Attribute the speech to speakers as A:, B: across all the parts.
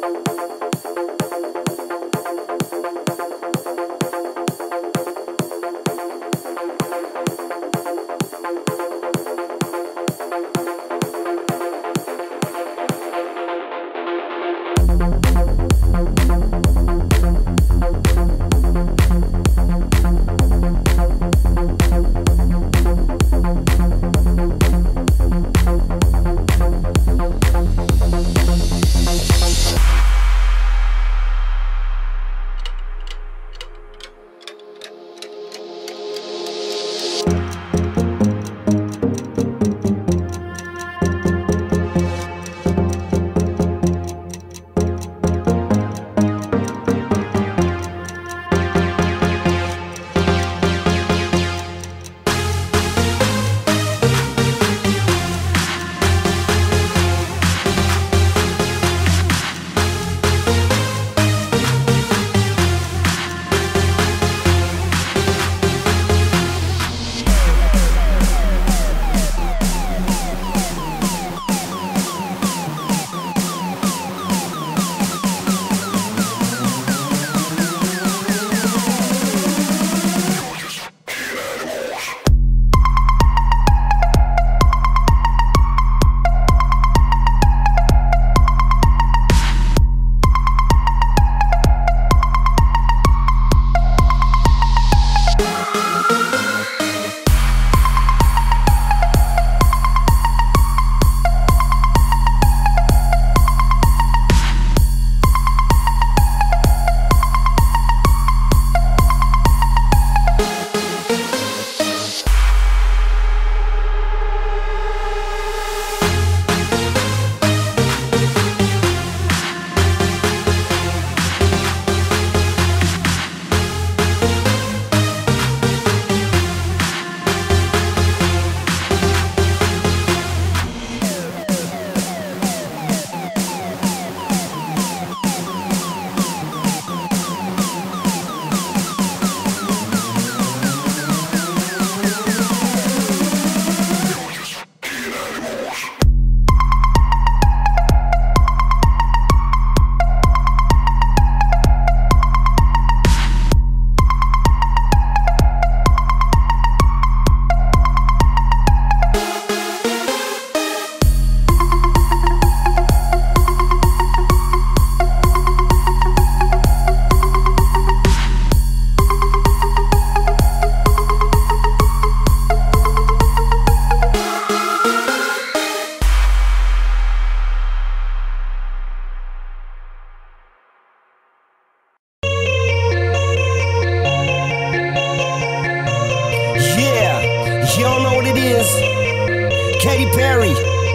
A: Katy Perry,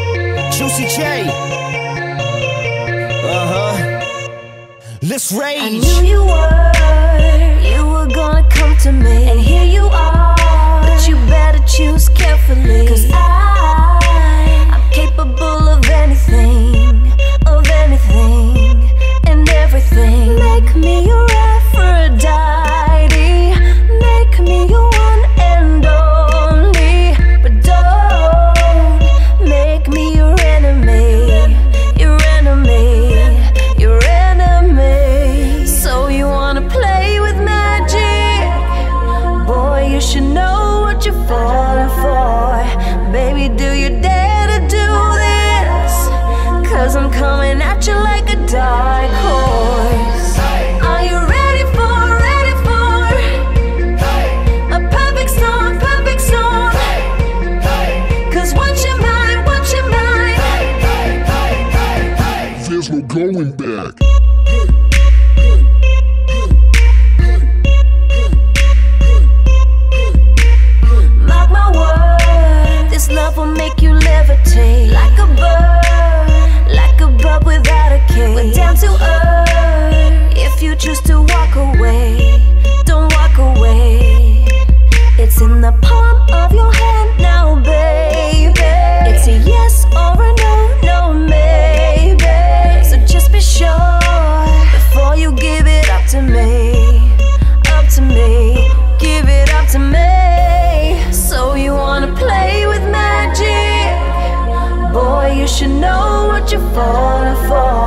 A: Juicy J. Let's rage.
B: I knew you were gonna come to me, and here you are. But you better choose carefully, 'cause I'm capable of anything, and everything. Make me your Aphrodite, make me your one and only. But don't make me your enemy, your enemy, your enemy. So you wanna play with magic? Boy, you should know what you're falling for. Baby, do you dare to do this? 'Cause I'm coming at you like a dark horse. Are you ready for a perfect storm, perfect storm? 'Cause once you're mine,
C: there's no going back.
B: Mark my word, this love will make you levitate like a bird without a cage. We're down to earth. If you choose to walk away, don't walk away. It's in the palm of your hand now, baby. It's a yes or a no, no maybe. So just be sure before you give it up to me, give it up to me. So you wanna play with magic? Boy, you should know what you're falling for.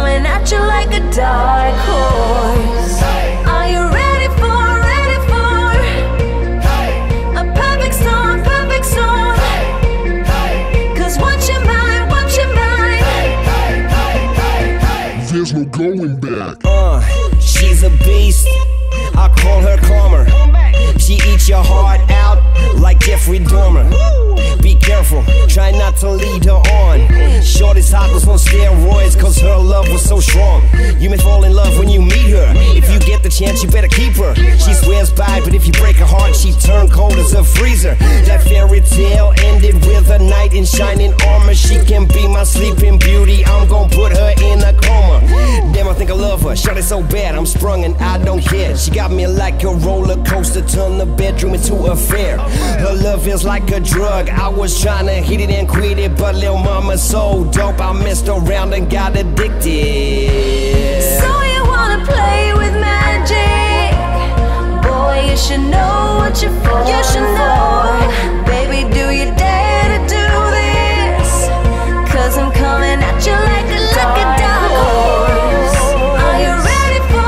B: coming at you like a dark horse. Are you ready for a perfect storm, perfect storm? 'Cause once you're mine,
C: There's no going back.
A: She's a beast, I call her calmer. She eats your heart out like Jeffrey Dahmer. Be careful, try not to lead her on. Shorty's hot was on steroids, cause her love was so strong. You may fall in love when you meet her. If you get the chance, you better keep her. She swears by, but if you break her heart, she turn cold as a freezer. That fairy tale ended with a knight in shining armor. She can be my sleeping beauty, I'm gon' put her in a coma. Damn, I think I love her, shot it so bad, I'm sprung and I don't care. She got me like a roller coaster, turn the bedroom into a fair. Her love is like a drug, I was trying to hit it and quit it, but lil' mama's so dope, I messed around and got addicted.
B: So you wanna play with magic? Boy, you should know what you're for. You should know. Baby, do you dare to do this? 'Cause I'm coming at you like a dark horse. Are you ready for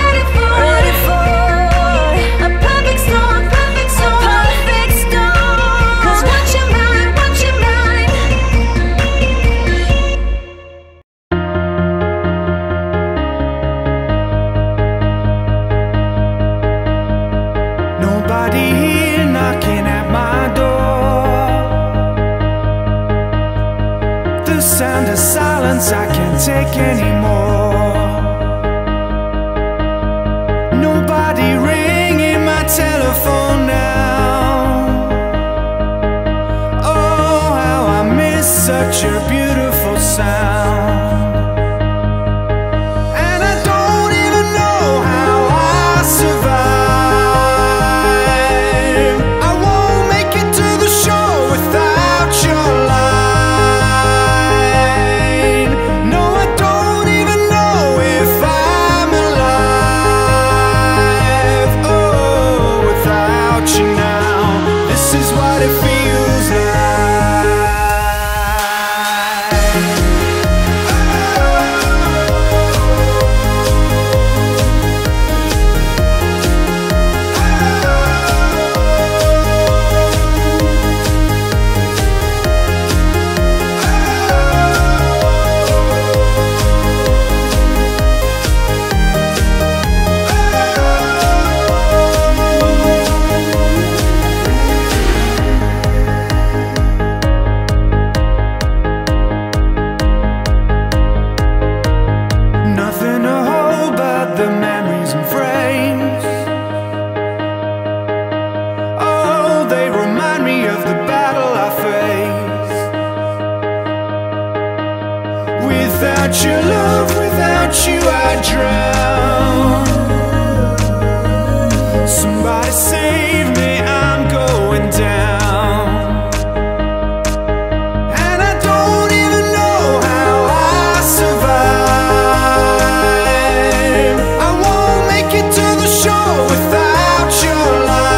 B: a perfect storm, perfect storm, perfect storm? 'Cause once you're mine,
D: Nobody here knocking at my door. The sound of silence I can't take anymore. Nobody ringing my telephone now. Oh, how I miss such a beautiful sound. And I don't even know how I survive. I won't make it to the show without your line. No, I don't even know if I'm alive. Oh, without you now, this is what it feels like. Nothing to hold but the memories and frames. Oh, they remind me of the battle I faced. Without your love, without you I drown. Somebody save me, I'm going down. And I don't even know how I survive. I won't make it to the show without your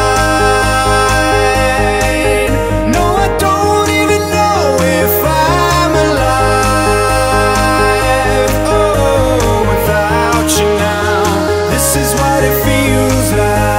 D: line. No, I don't even know if I'm alive. Oh, without you now, this is what it feels like.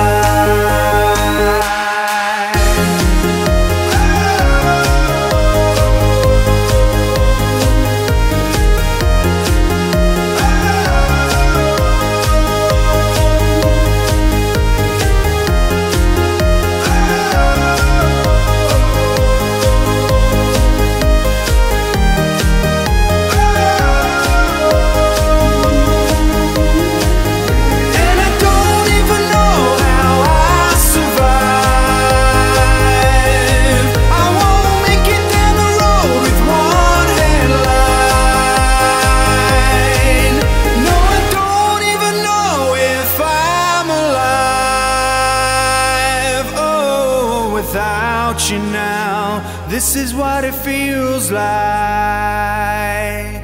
D: And I don't even know how I survive. I won't make it down the road with one headline. No, I don't even know if I'm alive. Oh, without you now, this is what it feels like.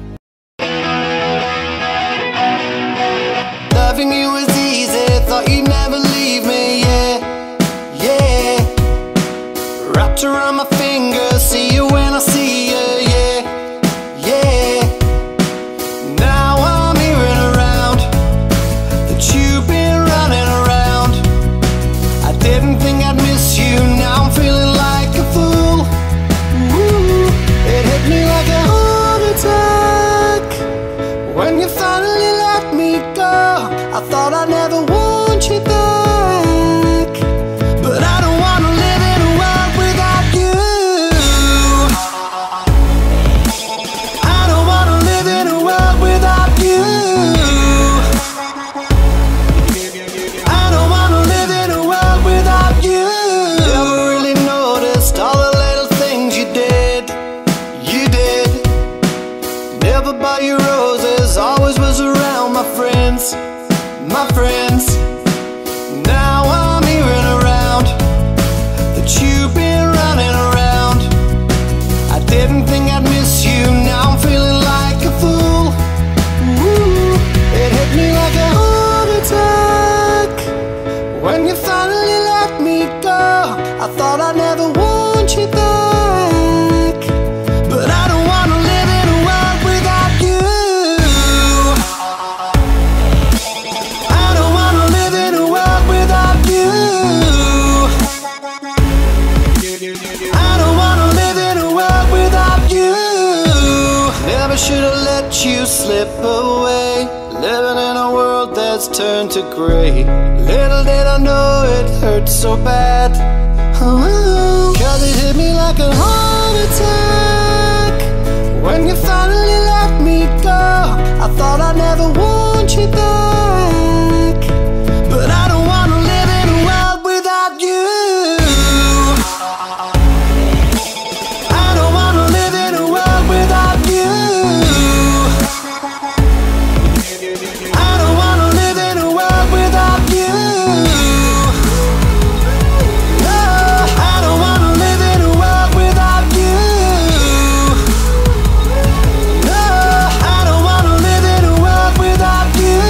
E: Loving you was easy, thought you'd never leave me, yeah, yeah. Wrapped around my finger, see you when I see you, yeah, yeah. Now my friends. Now I'm hearing around that you've been running around. I didn't think I'd miss you, now I'm feeling like a fool. Ooh, it hit me like a heart attack when you finally let me go. I thought I'd never want you back, but I don't wanna live in a world without you. I don't wanna live in a world without you. I don't wanna live in a world without you. Never should've let you slip away, living in a world that's turned to gray. Little did I know it hurt so bad. Oh, 'cause it hit me like a heart attack when you finally let me go. I thought I'd never want you back, but I don't wanna live in a world without you. I don't wanna live in a world without you. I don't wanna live in a world without you. No, I don't wanna live in a world without you. No, I don't wanna live in a world without you.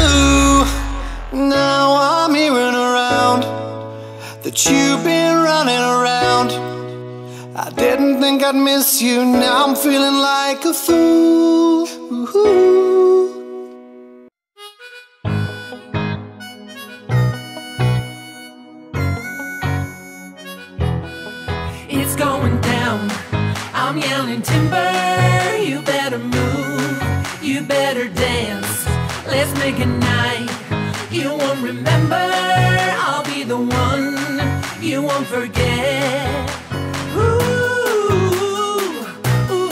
E: Now I'm hearing around that you've been running around. I didn't think I'd miss you, now I'm feeling like a fool. Ooh.
F: It's going down, I'm yelling timber. You better move, you better dance. Let's make a night you won't remember. I'll be the one you won't forget. Ooh, ooh, ooh,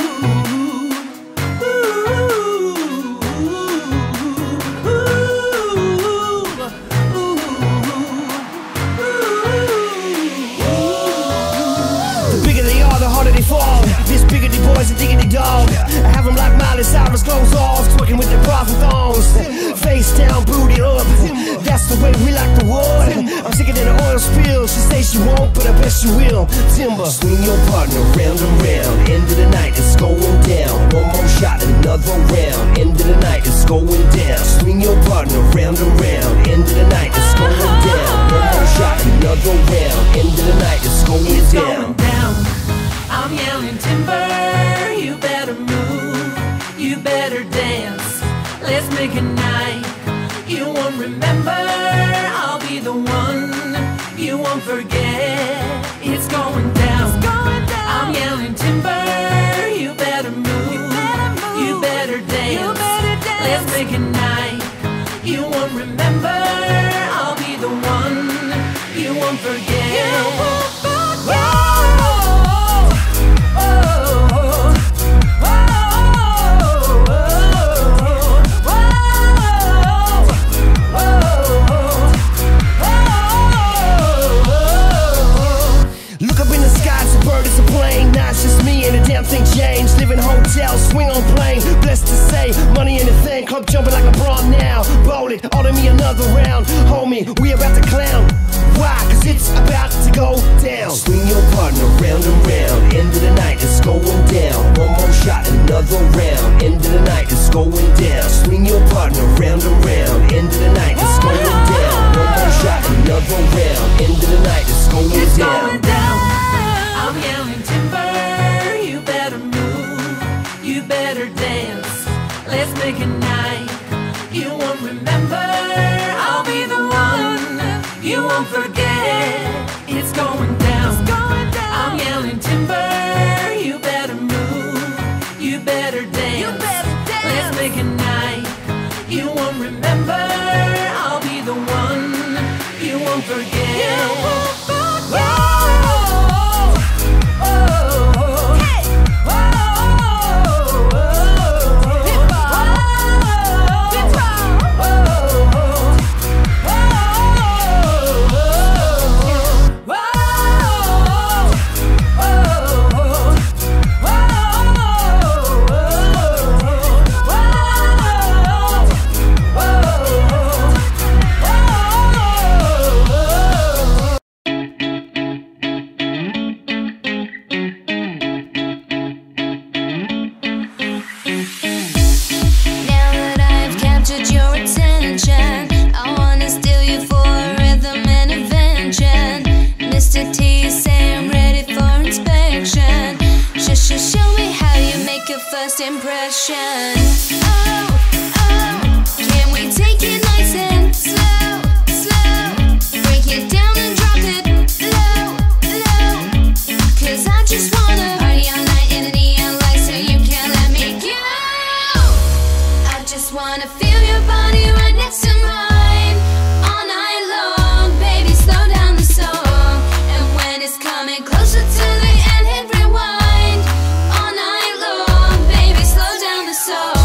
A: The bigger they are, the harder they fall. This biggity boy's a diggity dog. I have them like Miley Cyrus, clothes off, twerking with their bras and thongs. Face down, booty up. That's the way we like the wood. I'm sicker than an oil spill. She says she won't, but I bet she will. Timber, swing your partner round and round. End of the night, it's going down. One more shot, another round. End of the night, it's going down. Swing your partner round and round. End of the night, it's going down. One more shot, another round. End of the night, it's going down.
F: I'm yelling timber, you better move, you better dance. Let's make a night you won't remember. I'll be the one you won't forget. It's going down, I'm yelling timber, you better move, you better dance. Let's make a night you won't remember. I'll be the one you won't forget.
A: Changed, live in hotels, swing on plane. Blessed to say, money in the thing. Club jumping like LeBron now. Roll it, order me another round. Homie, we about to clown. Why? 'Cause it's about to go down. Swing your partner round and round. End of the night, it's going down. One more shot, another round. End of the night, it's going down. Swing your partner round and round. End of the night, it's going down. One more shot, another round. End of the night, it's going down.
F: I'm yelling timber, you better move, you better dance. Let's make a night you won't remember. I'll be the one you won't forget. It's going down, I'm yelling timber, you better move, you better dance. Let's make a night you won't remember. I'll be the one you won't forget. Oh
B: pressure. Show me how you make your first impression. Oh, oh, can we take it nice and slow, slow? Break it down and drop it low, low. 'Cause I just wanna party all night in the neon light, so you can't let me go. I just wanna feel your body right next to mine all night long. Baby, slow down the song, and when it's coming closer to the end, hit rewind all night long. Baby, slow down the song.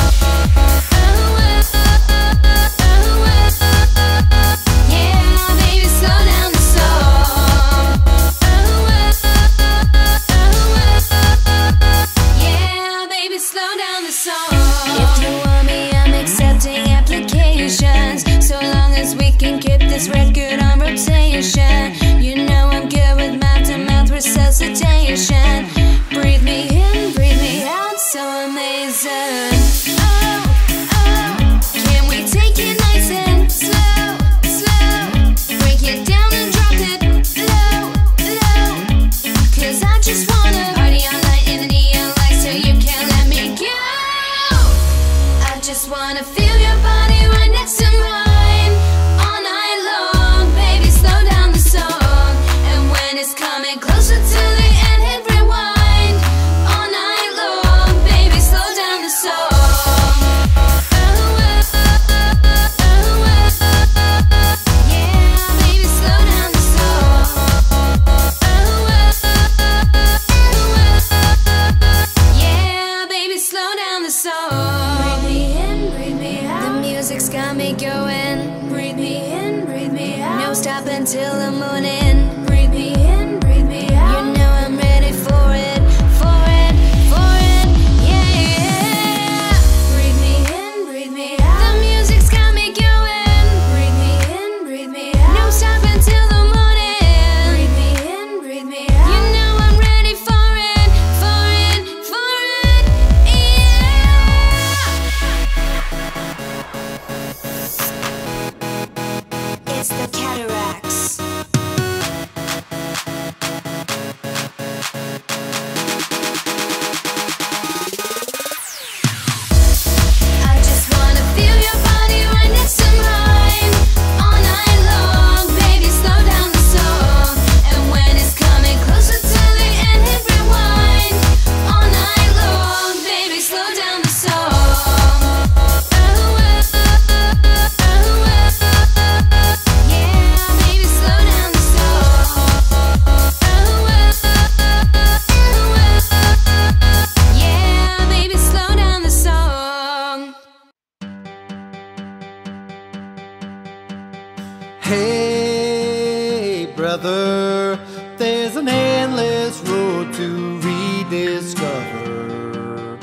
B: This record on rotation. You know I'm good with mouth-to-mouth resuscitation. Breathe me in, breathe me out, so amazing. Oh, oh, can we take it nice and slow, slow? Break it down and drop it low, low. 'Cause I just wanna party all night in the neon light, so you can't let me go. I just wanna feel your body right next to mine. Closer to the end, hit rewind all night long. Baby, slow down the song. Yeah, baby, slow down the song. Yeah, baby, slow down the song. Breathe me in, breathe me out. The music's got me going. Breathe me in, breathe me out. No stop until the morning. Breathe me in. It's the Cataracts.
E: Hey brother, there's an endless road to rediscover.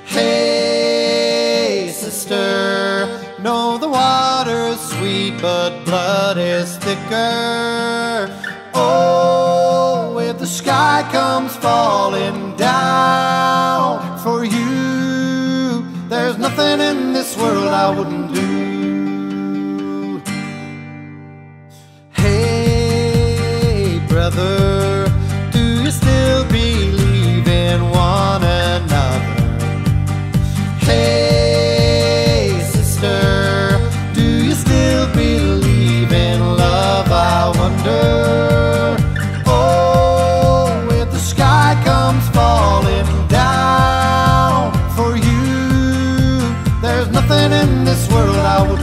E: Hey sister, know the water's sweet but blood is thicker. Oh, if the sky comes falling down for you, there's nothing in this world I wouldn't do. Brother, do you still believe in one another? Hey sister, do you still believe in love, I wonder? Oh, if the sky comes falling down for you, there's nothing in this world I would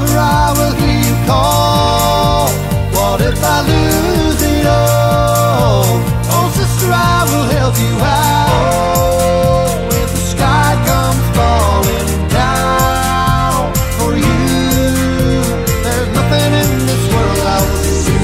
E: or I will hear you call. What if I lose it all? Oh sister, I will help you out. If the sky comes falling down for you, there's nothing in this world I wouldn't do.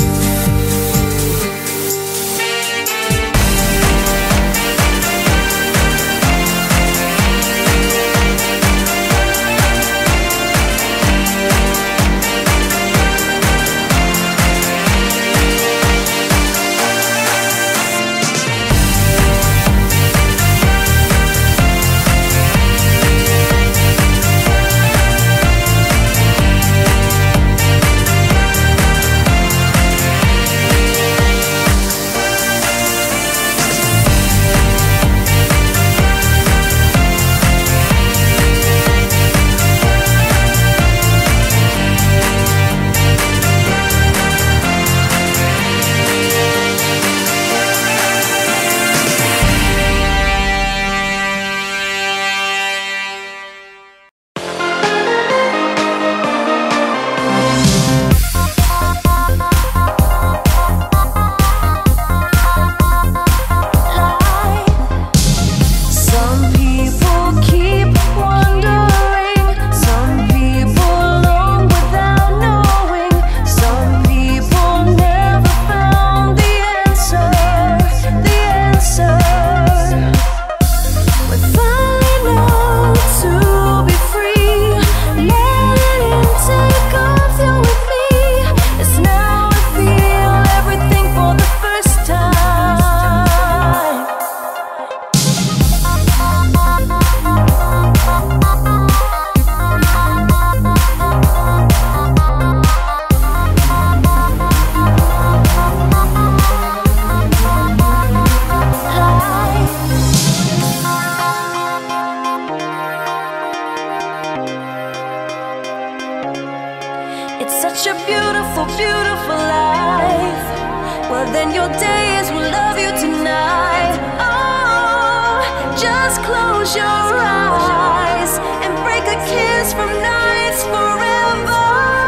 B: It's such a beautiful, beautiful life. Well, then your days will love you tonight. Oh, just close your eyes and break a kiss from nights forever.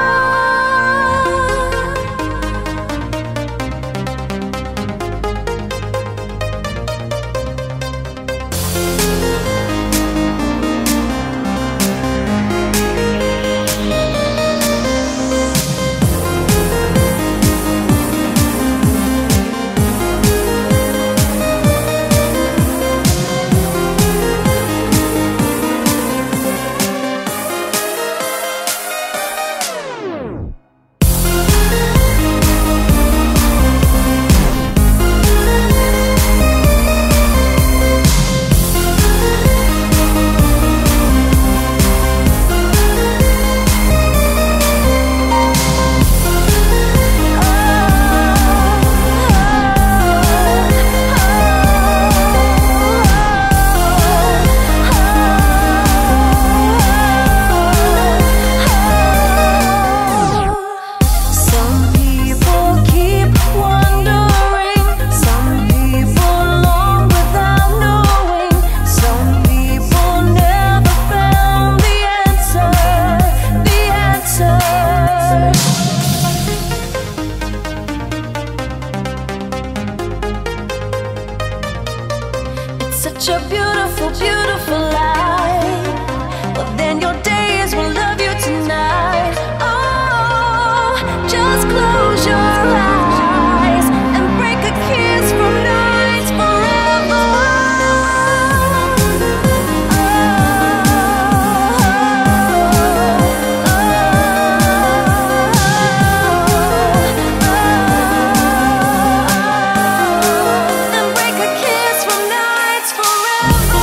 B: Such a beautiful, beautiful life. Well, then your days will love you tonight. Oh, just close your eyes and break a kiss from nights forever. And break a kiss from nights forever.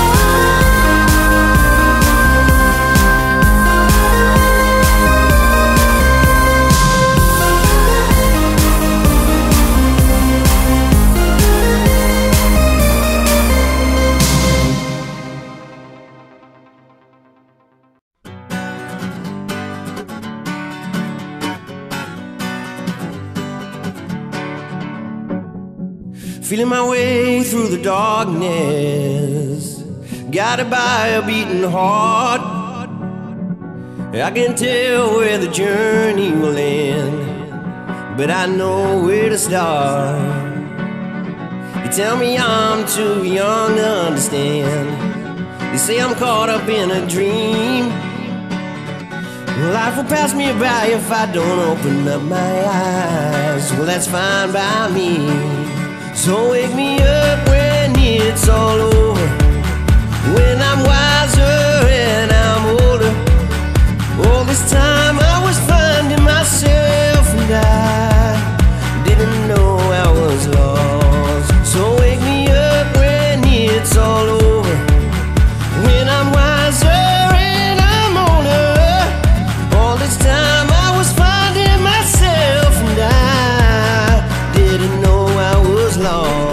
A: Feeling my way through the darkness, guided by a beating heart. I can tell where the journey will end, but I know where to start. You tell me I'm too young to understand. You say I'm caught up in a dream. Life will pass me by if I don't open up my eyes. Well, that's fine by me. So wake me up when it's all over, when I'm wiser and I'm older. All this time I was finding myself and I didn't know I was lost. So wake me up when it's all over, when I'm wiser and I'm older. All this time I was finding myself and I didn't know I was lost.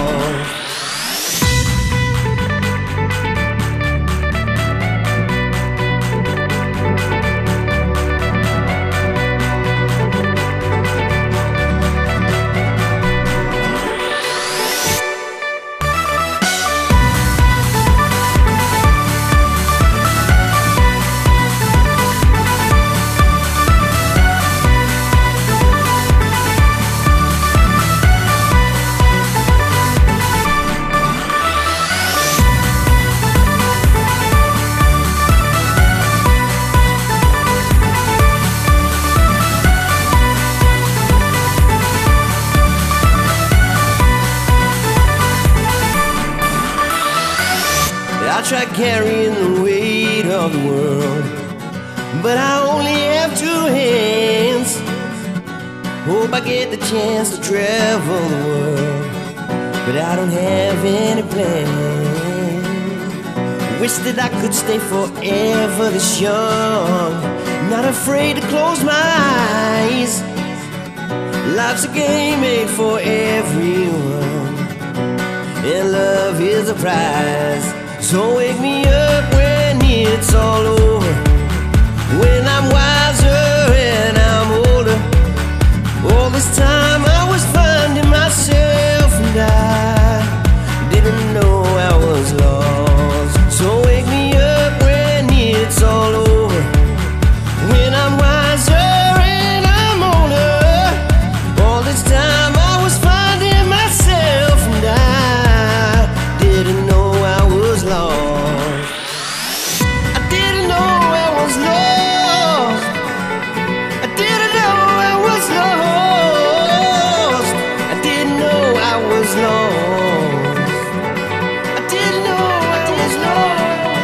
A: I try carrying the weight of the world, but I only have two hands. Hope I get the chance to travel the world, but I don't have any plans. Wish that I could stay forever this young, not afraid to close my eyes. Life's a game made for everyone, and love is a prize. So wake me up when it's all over, when I'm wiser and I'm older. All this time I was finding myself and I didn't know I was lost. So wake me up when it's all over, when I'm wiser and I'm older. All this time I was finding myself and I didn't know I was lost. I didn't know I was lost. I didn't know I was lost. I didn't know I was lost. I didn't know I was lost.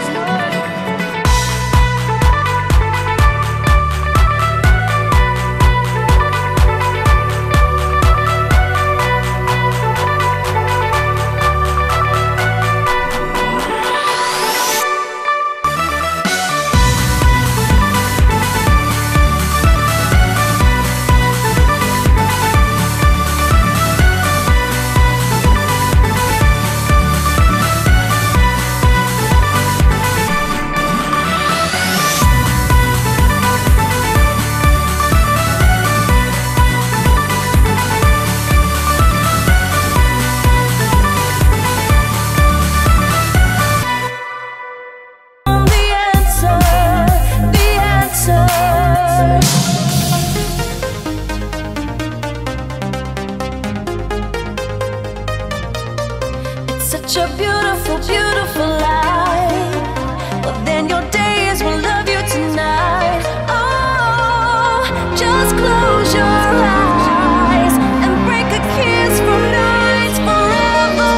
B: Such a beautiful, beautiful life. But then your days will love you tonight. Oh, just close your eyes and break a kiss from nights forever.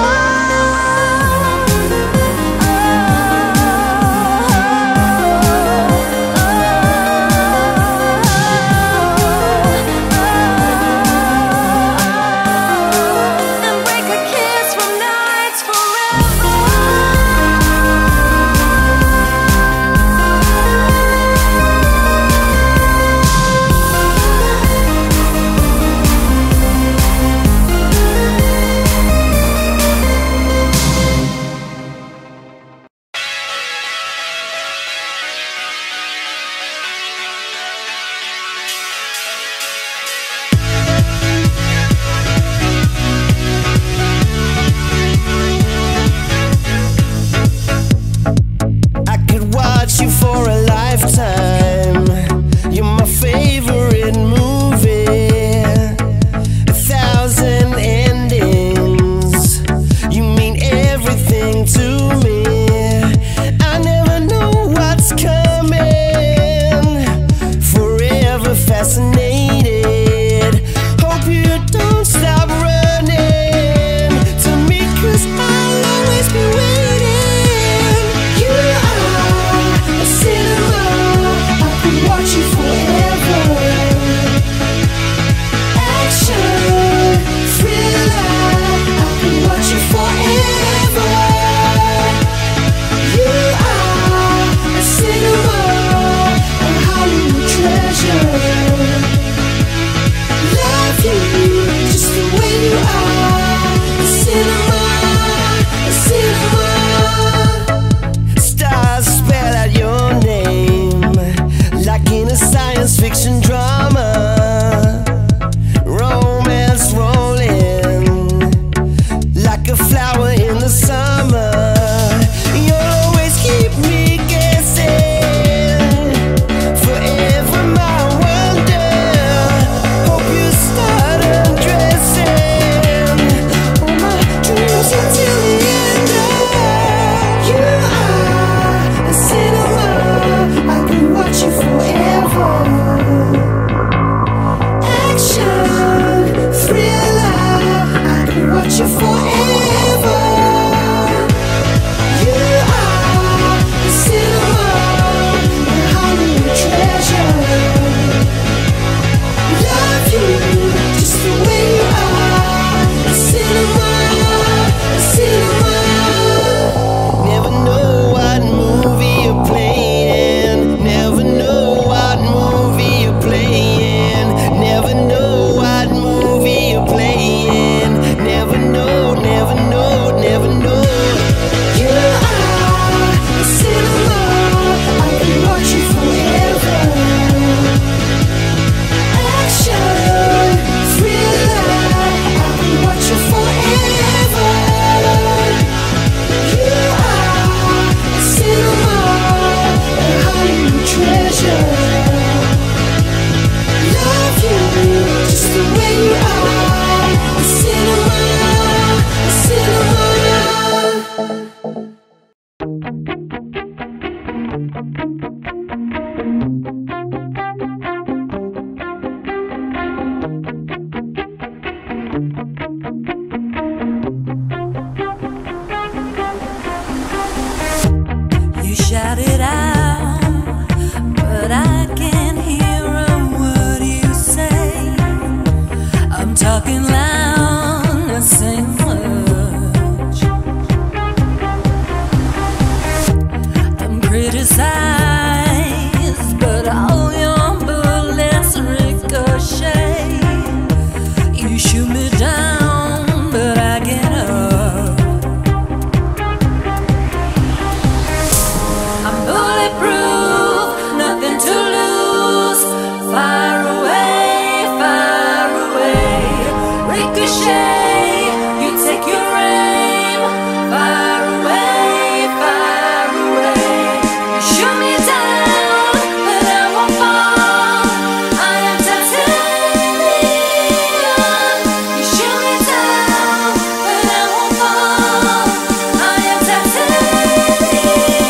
F: Ricochet, you take your aim far away, far away. You shoot me down, but I won't fall. I am titanium. You shoot me down, but I won't fall. I am titanium.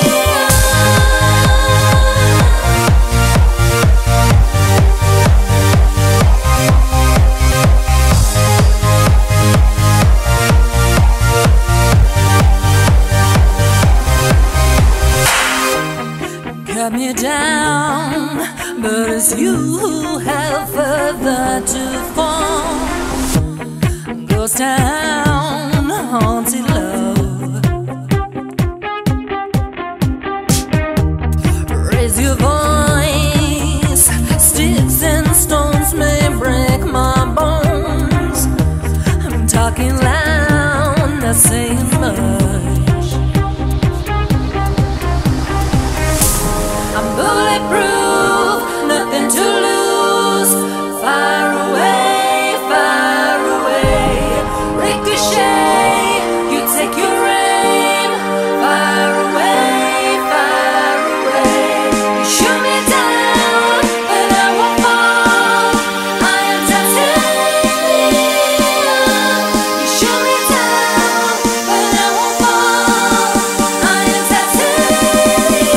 F: Cut me down, but it's you who have further to fall. Ghost town, haunted love. Raise your voice, sticks and stones may break my bones. I'm talking loud, not saying much. I'm bulletproof, nothing to lose. Far away, far away. Ricochet, you take your aim. Far away, far away. You shoot me down, but I won't fall. I am titanium. You shoot me down, but I won't fall. I am titanium.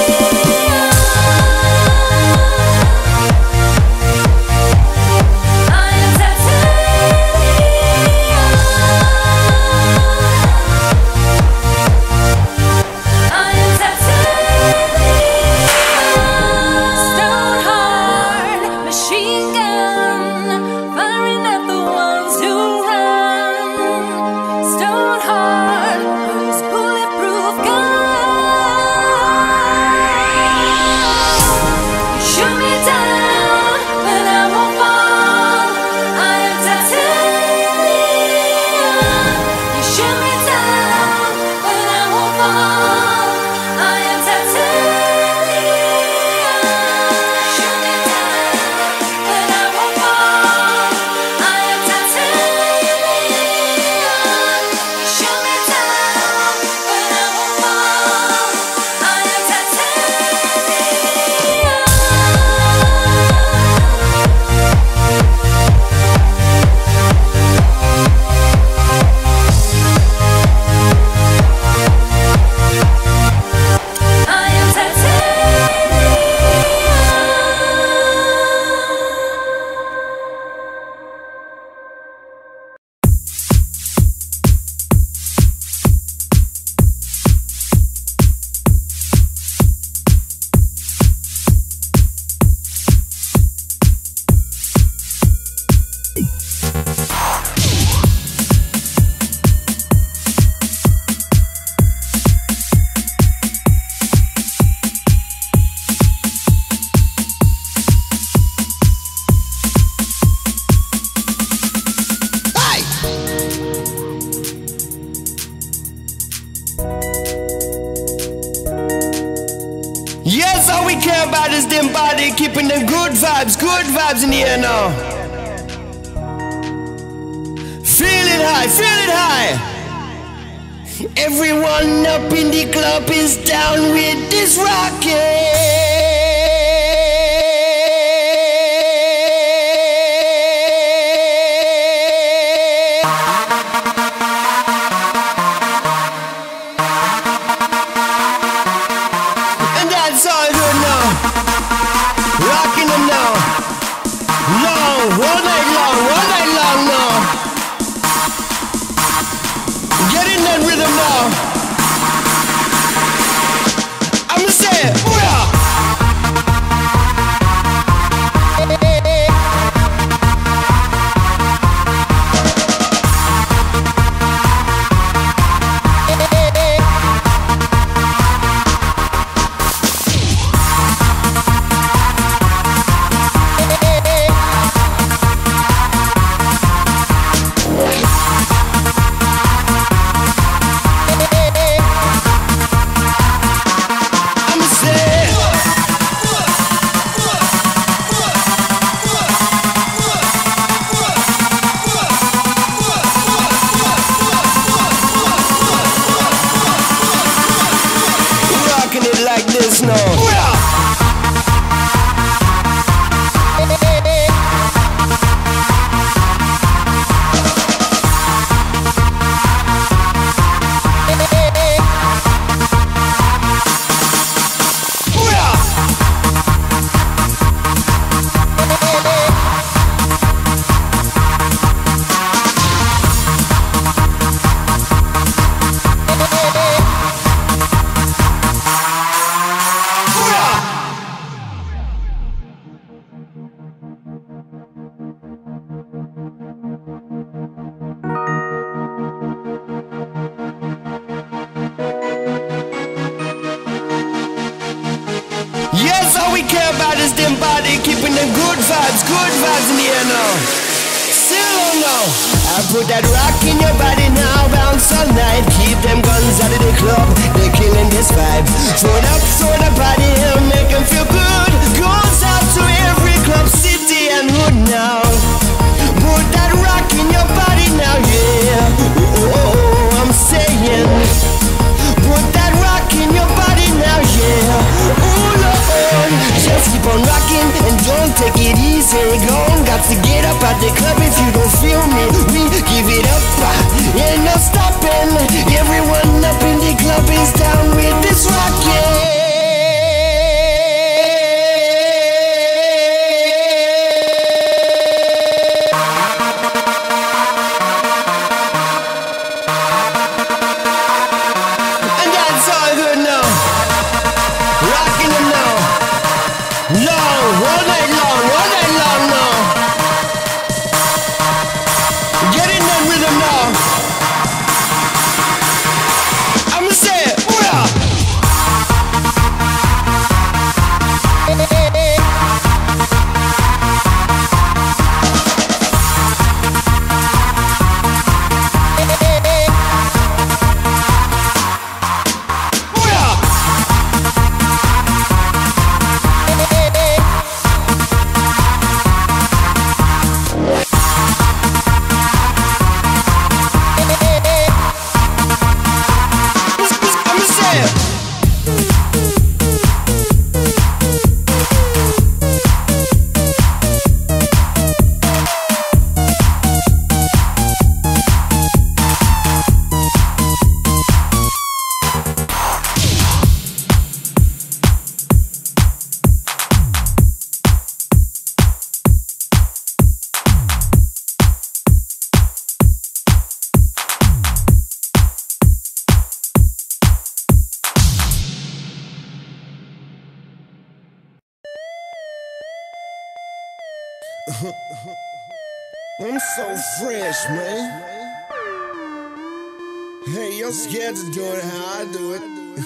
A: Yes, all we care about is them body, keeping the good vibes in the air now. Feel it high, feel it high. Everyone up in the club is down with this rocket. That's all good now. Rocking them now. Long, all night long now. Get in that rhythm now. I'ma say it. Booyah! them body, keeping them good vibes in the air now. Still don't know. I put that rock in your body now, bounce all night. Keep them guns out of the club, they're killing this vibe. Throw the body and make them feel good. Goes out to every club, city and hood now. Put that rock in your body now, yeah. Oh, I'm saying. Put that rock in your body now, yeah. Oh Lord, just keep on rocking and don't take it easy. Go on, got to get up at the club if you don't feel me. We give it up, ain't no stopping. Everyone up in the club is down with this rockin'.
C: I'm so fresh, man. Hey, you're scared to do it how I do it.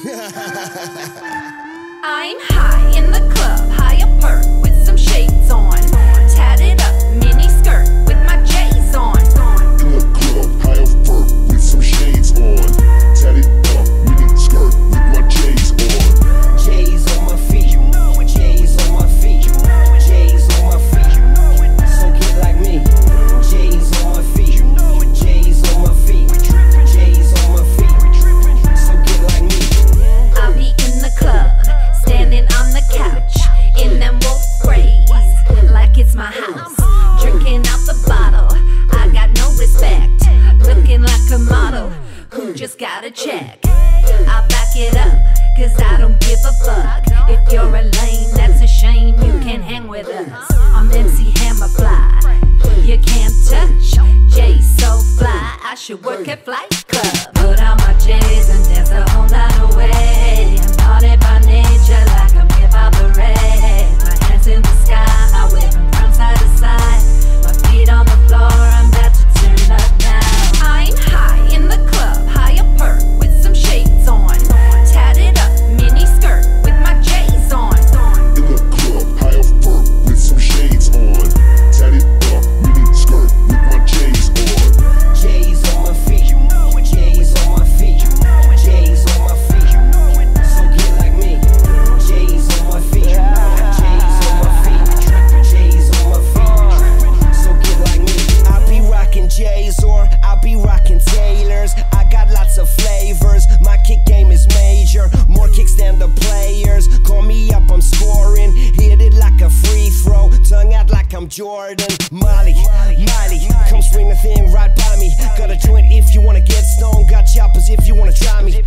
B: I'm high in the club, high up perk with some shades on. Tatted up mini skirt with my J's on.
C: In the club, high up perk with some shades on. Tatted up mini skirt with my J's on.
A: J's on my feet, J's on my feet, J's on my feet. So get like me. J's on my feet, J's on my feet, J's on my feet. So get like me.
B: I'll be in the club, standing on the couch, in them wolf braids, like it's my house. Drinking out the bottle, I got no respect. Looking like a model who just got a check. I back it up, cause I don't give a fuck. If you're a lame, that's a shame, you can't hang with us. I'm MC Hammer Fly, you can't touch. Jay so fly, I should work at Flight Club. Put on my J's and dance a whole lot away. I'm naughty by nature, like I'm hip hop parade. My hands in the sky, I wave them from side to side. My feet on the floor, I'm about to turn up now. I'm high in the club, high up perk with some shades on. Tatted up mini skirt with my J's on.
C: In the club, high up perk with some shades on. Tatted up mini skirt with my J's on.
A: J's on my feet, J's on my feet, J's on my feet. So get like me. J's on my feet, J's on my feet, J's on my feet. So get like me. I be rocking J's or I be rocking Taylors. I got lots of flavors. My kick game is major, more kicks than the players. Call me up, I'm scoring. Hit it like a free throw. Tongue out like I'm Jordan. Molly, come swing the thing right by me. Got a joint if you wanna get stoned. Got choppers if you wanna try me.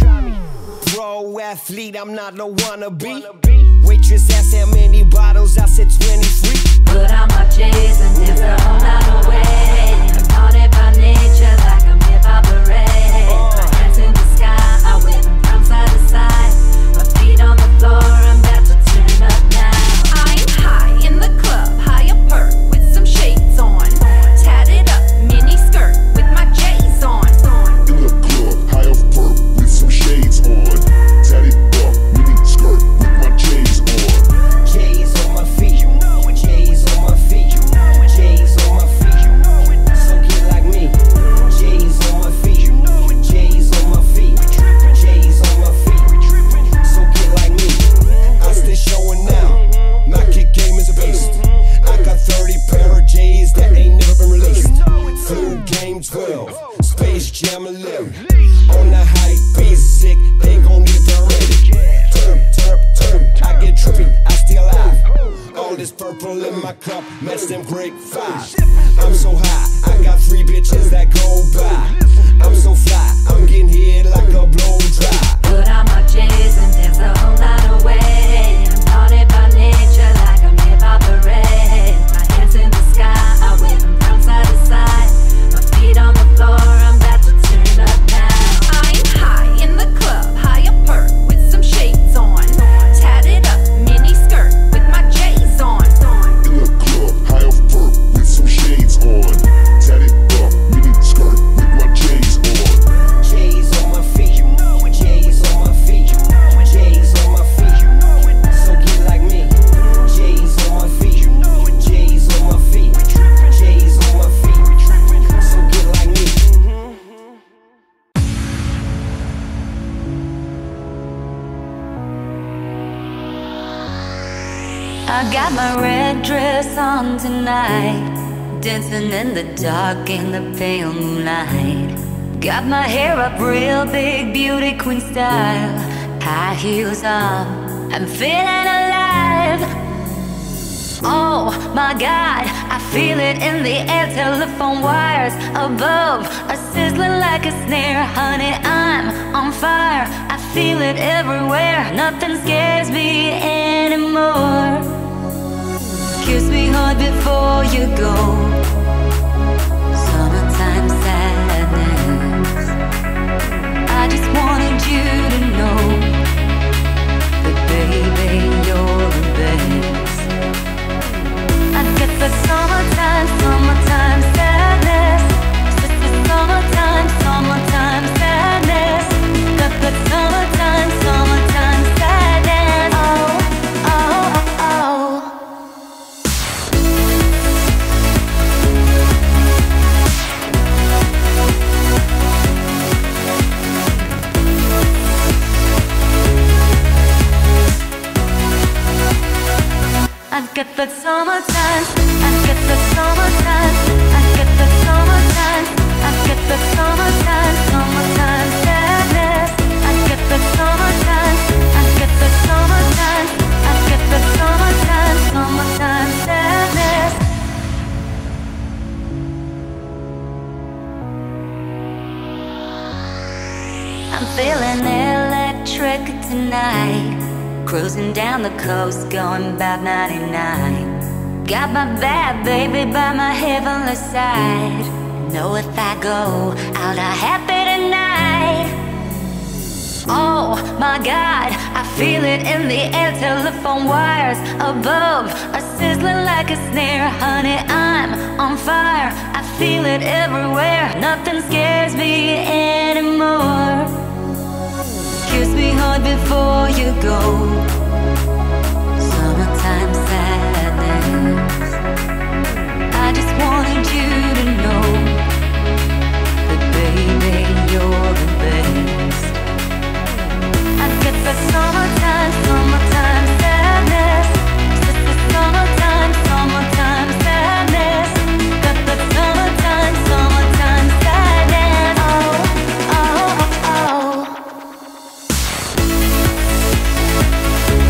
A: Pro athlete, I'm not no wannabe. Waitress asked how many bottles, I said 23.
B: Put on my J's and dance a whole lot away. I'm naughty by nature, like I'm hip hop parade. My hands in the sky, I wave them from side to side. My feet on the floor, I'm about to turn up now. I'm high in the club, high up perk with some shades on. Tatted up mini skirt with my J's on.
C: In the club, high up perk with some shades on. Tatted up mini skirt with my J's on.
A: J's on my is purple in my cup, match them grape vibes. I'm so high, I got 3 bitches that go by. I'm so fly, I'm getting hit like a blow dry.
F: Put on my J's and dance a whole lot of way. I'm naughty by nature like I'm hip hop parade. My hands in the sky, I wave them from side to side. My feet on the floor, I'm about to turn up now. I'm high in the club, higher perk with some shades on. Tatted up mini skirt with my J's on.
C: In the club, high off perk with some shades on. Tatted up, mini skirt with my J's on.
A: J's on my feet, J's on my feet, J's on my feet. So get like me. J's on my feet, J's on my feet, J's on my feet. So get like me.
B: I got my red dress on tonight, dancing in the dark in the pale moonlight. Got my hair up real big, beauty queen style. High heels on, I'm feeling alive. Oh my God, I feel it in the air. Telephone wires above are sizzling like a snare. Honey, I'm on fire, I feel it everywhere. Nothing scares me anymore. Kiss me hard before you go. Summertime sadness. I just wanted you to know that baby, you're the best. I get the summertime, summertime sadness. It's the summertime, summertime sadness. Got the summertime, summertime sadness. Oh, oh, oh. I've got the summertime, I've got the summertime, I've got the summertime, I've got the summertime, summertime sadness. I've got the summertime, I've got the summertime, I've got the summertime, summertime sadness. I'm feeling electric tonight. Cruising down the coast, going about 99. Got my bad baby by my heavenly side. Know if I go out, I happy tonight. Oh my God, I feel it in the air. Telephone wires above are sizzling like a snare. Honey, I'm on fire, I feel it everywhere. Nothing scares me anymore. Kiss me hard before you go. Summertime sadness. I just wanted you to know that baby, you're the best. I've got the summertime, summertime sadness. It's the summertime, summertime sadness. Got the summertime, summertime sadness. Oh, oh, oh, oh.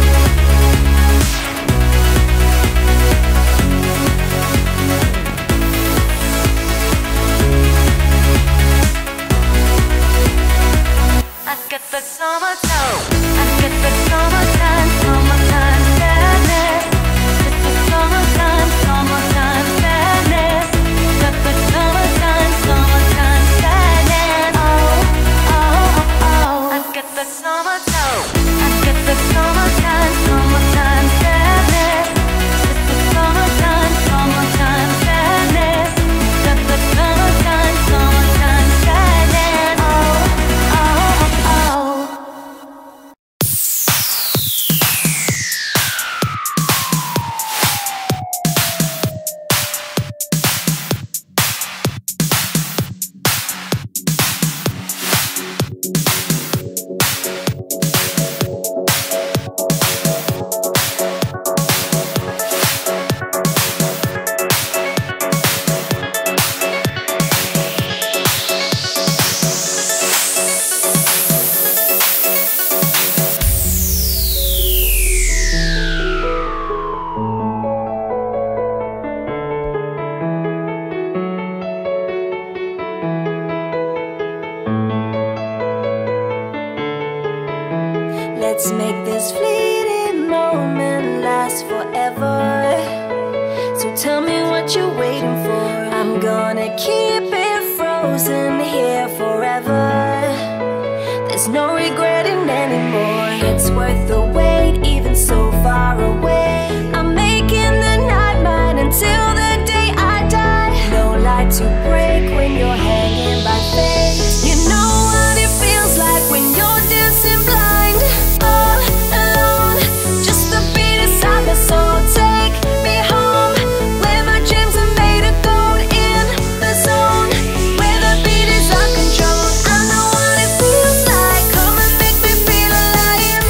B: Let's make this fleeting moment last forever. So tell me what you're waiting for. I'm gonna keep it frozen here forever. There's no regretting anymore. It's worth the wait, even so far away. I'm making the night mine until the day I die. No light to break when you're hanging by faith. You know what it feels like when you're dancing blind, all alone. Just the beat inside my soul. Take me home, where my dreams are made of gold. In the zone, where the beat is uncontrolled. I know what it feels like. Come and make me feel alive.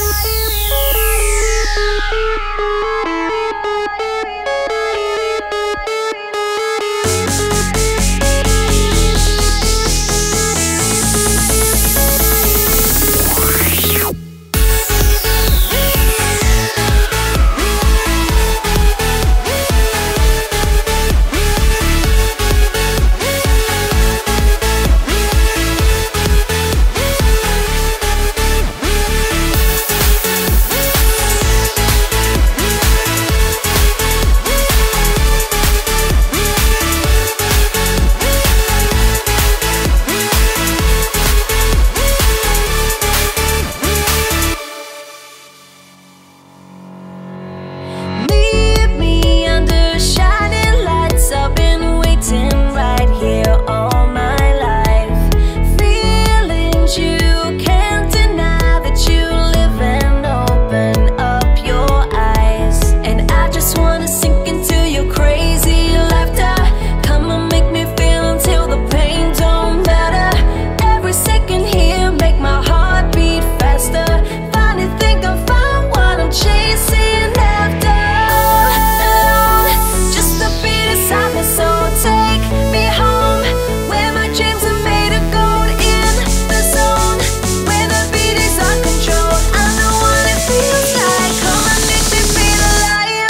B: Meet me under shining lights. I've been waiting right here all my life. Feelings you can't deny, that you live and open up your eyes. And I just wanna sink into your crazy laughter. Come and make me feel until the pain don't matter. Every second here make my heart beat faster. Finally think I found what I'm chasing after. Alone, just the beat inside my soul. Take me home, where my dreams are made of gold. In the zone, where the beat is uncontrolled. I know what it feels like. Come and make me feel alive.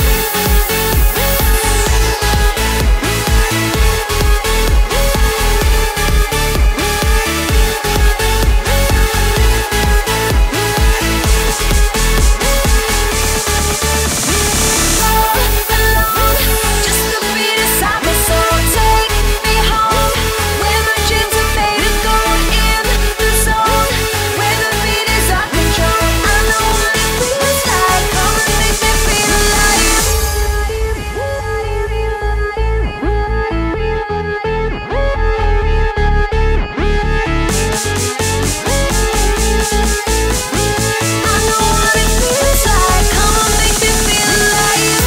B: Alone, just the beat inside my soul. Take me home, where my dreams are made of gold. In the zone, where the beat is uncontrolled. I know what it feels like. Come and make me feel I know what it feels like. Come and make me feel alive.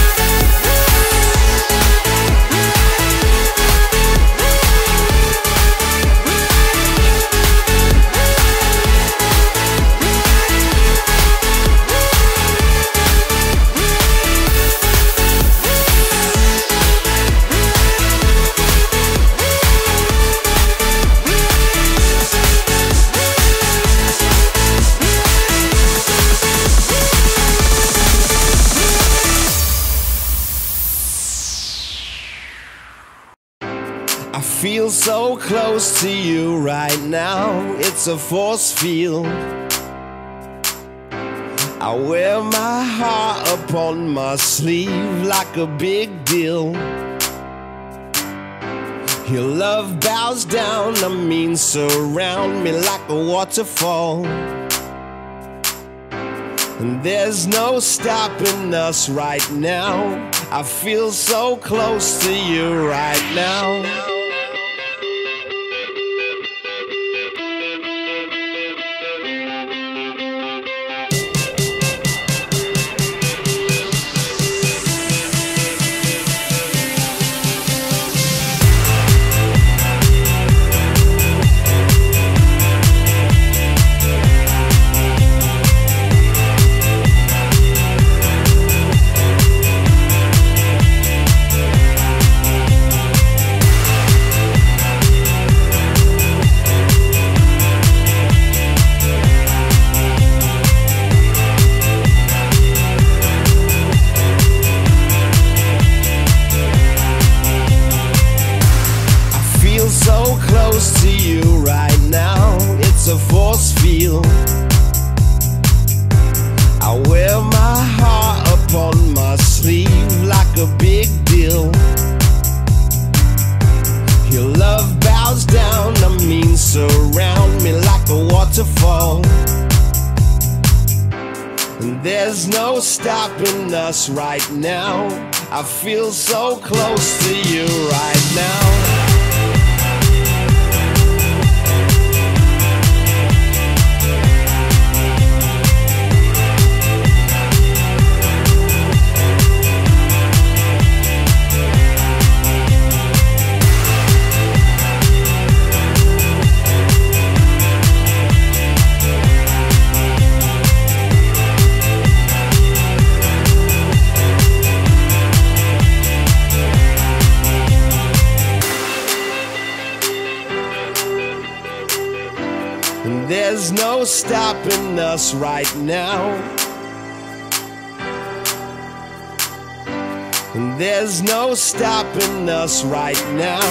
A: I feel so close to you right now. It's a force field. I wear my heart upon my sleeve like a big deal. Your love bows down, I mean surround me like a waterfall. And there's no stopping us right now. I feel so close to you right now. close to you right now. It's a force field. a big deal. Your love bows down, I mean surround me like a waterfall. And there's no stopping us right now. I feel so close to you right now. There's no stopping us right now. And there's no stopping us right now.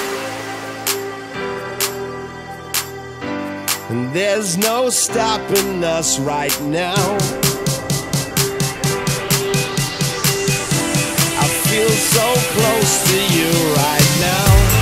A: And there's no stopping us right now. I feel so close to you right now.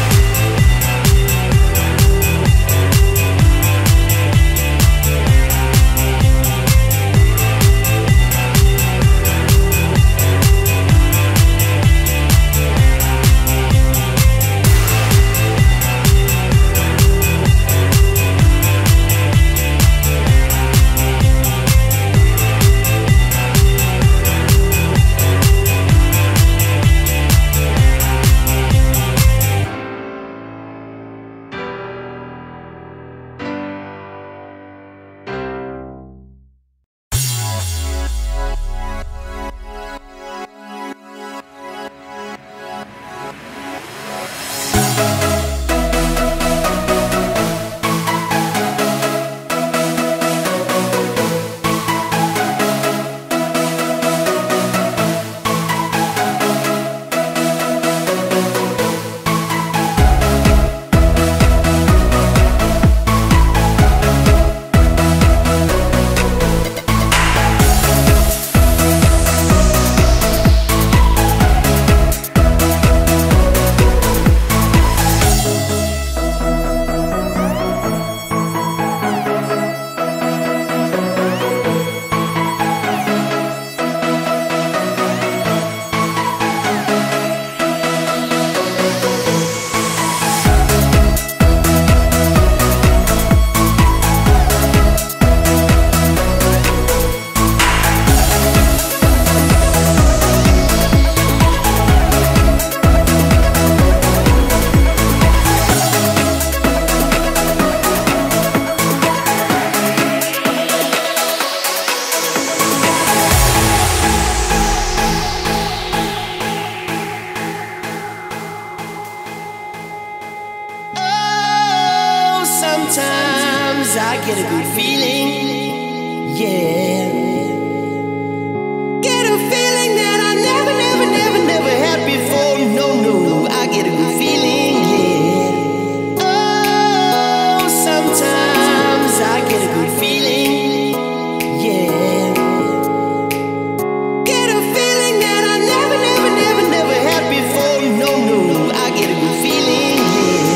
A: Sometimes I get a good feeling, yeah. Get a feeling that I never had before. No, I get a good feeling, yeah. Oh, sometimes I get a good feeling, yeah. Get a feeling that I never had before. No, I get a good feeling, yeah.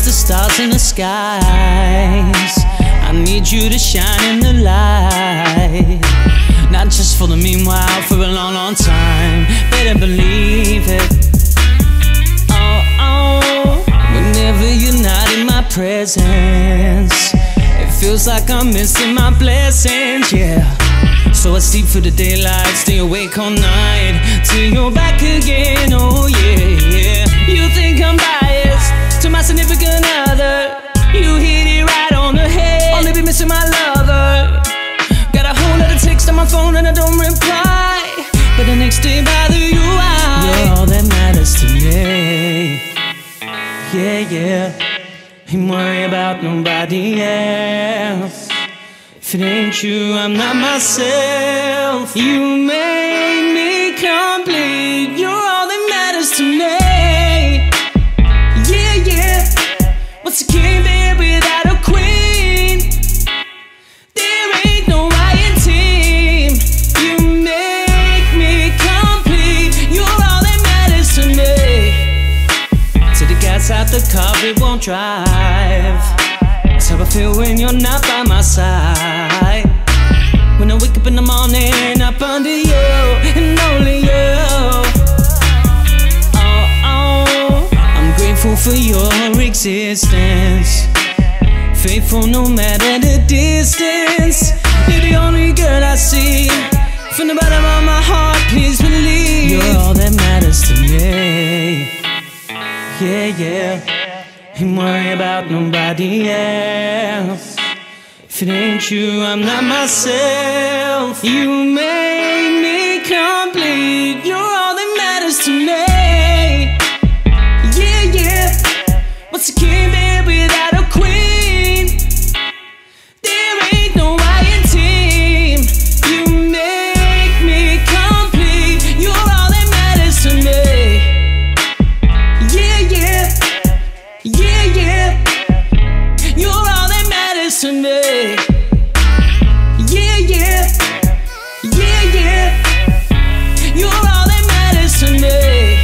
G: the stars in the skies. I need you to shine in the light, not just for the meanwhile, for a long, long time. Better believe it. Oh, oh. Whenever you're not in my presence, it feels like I'm missing my blessings, yeah. So I sleep through the daylight, stay awake all night, till you're back again, oh yeah, yeah. You think I'm biased to my significant other, you hit it right on the head. Only be missing my lover. Got a whole lot of text on my phone and I don't reply, but the next day bother you, you're all that matters to me. Yeah, yeah. Ain't worry about nobody else. If it ain't you, I'm not myself. You made me complete. You're all that matters to me. Yeah, yeah. What's a king there without a queen? There ain't no riot team. You make me complete. You're all that matters to me. Till the gas out the car, it won't drive. That's how I feel when you're not by my side. When I wake up in the morning, up under you and only you. Oh, oh, I'm grateful for your existence, faithful no matter the distance. You're the only girl I see, from the bottom of my heart, please believe. You're all that matters to me. Yeah, yeah. Ain't worry about nobody else. If it ain't you, I'm not myself. You made me complete. You're all that matters to me. Yeah, yeah. What's a king there without a queen? There ain't no riot team. You make me complete. You're all that matters to me. Yeah, yeah. Yeah, yeah. You're all that matters to me. Yeah, yeah. Yeah, yeah. You're all that matters to me.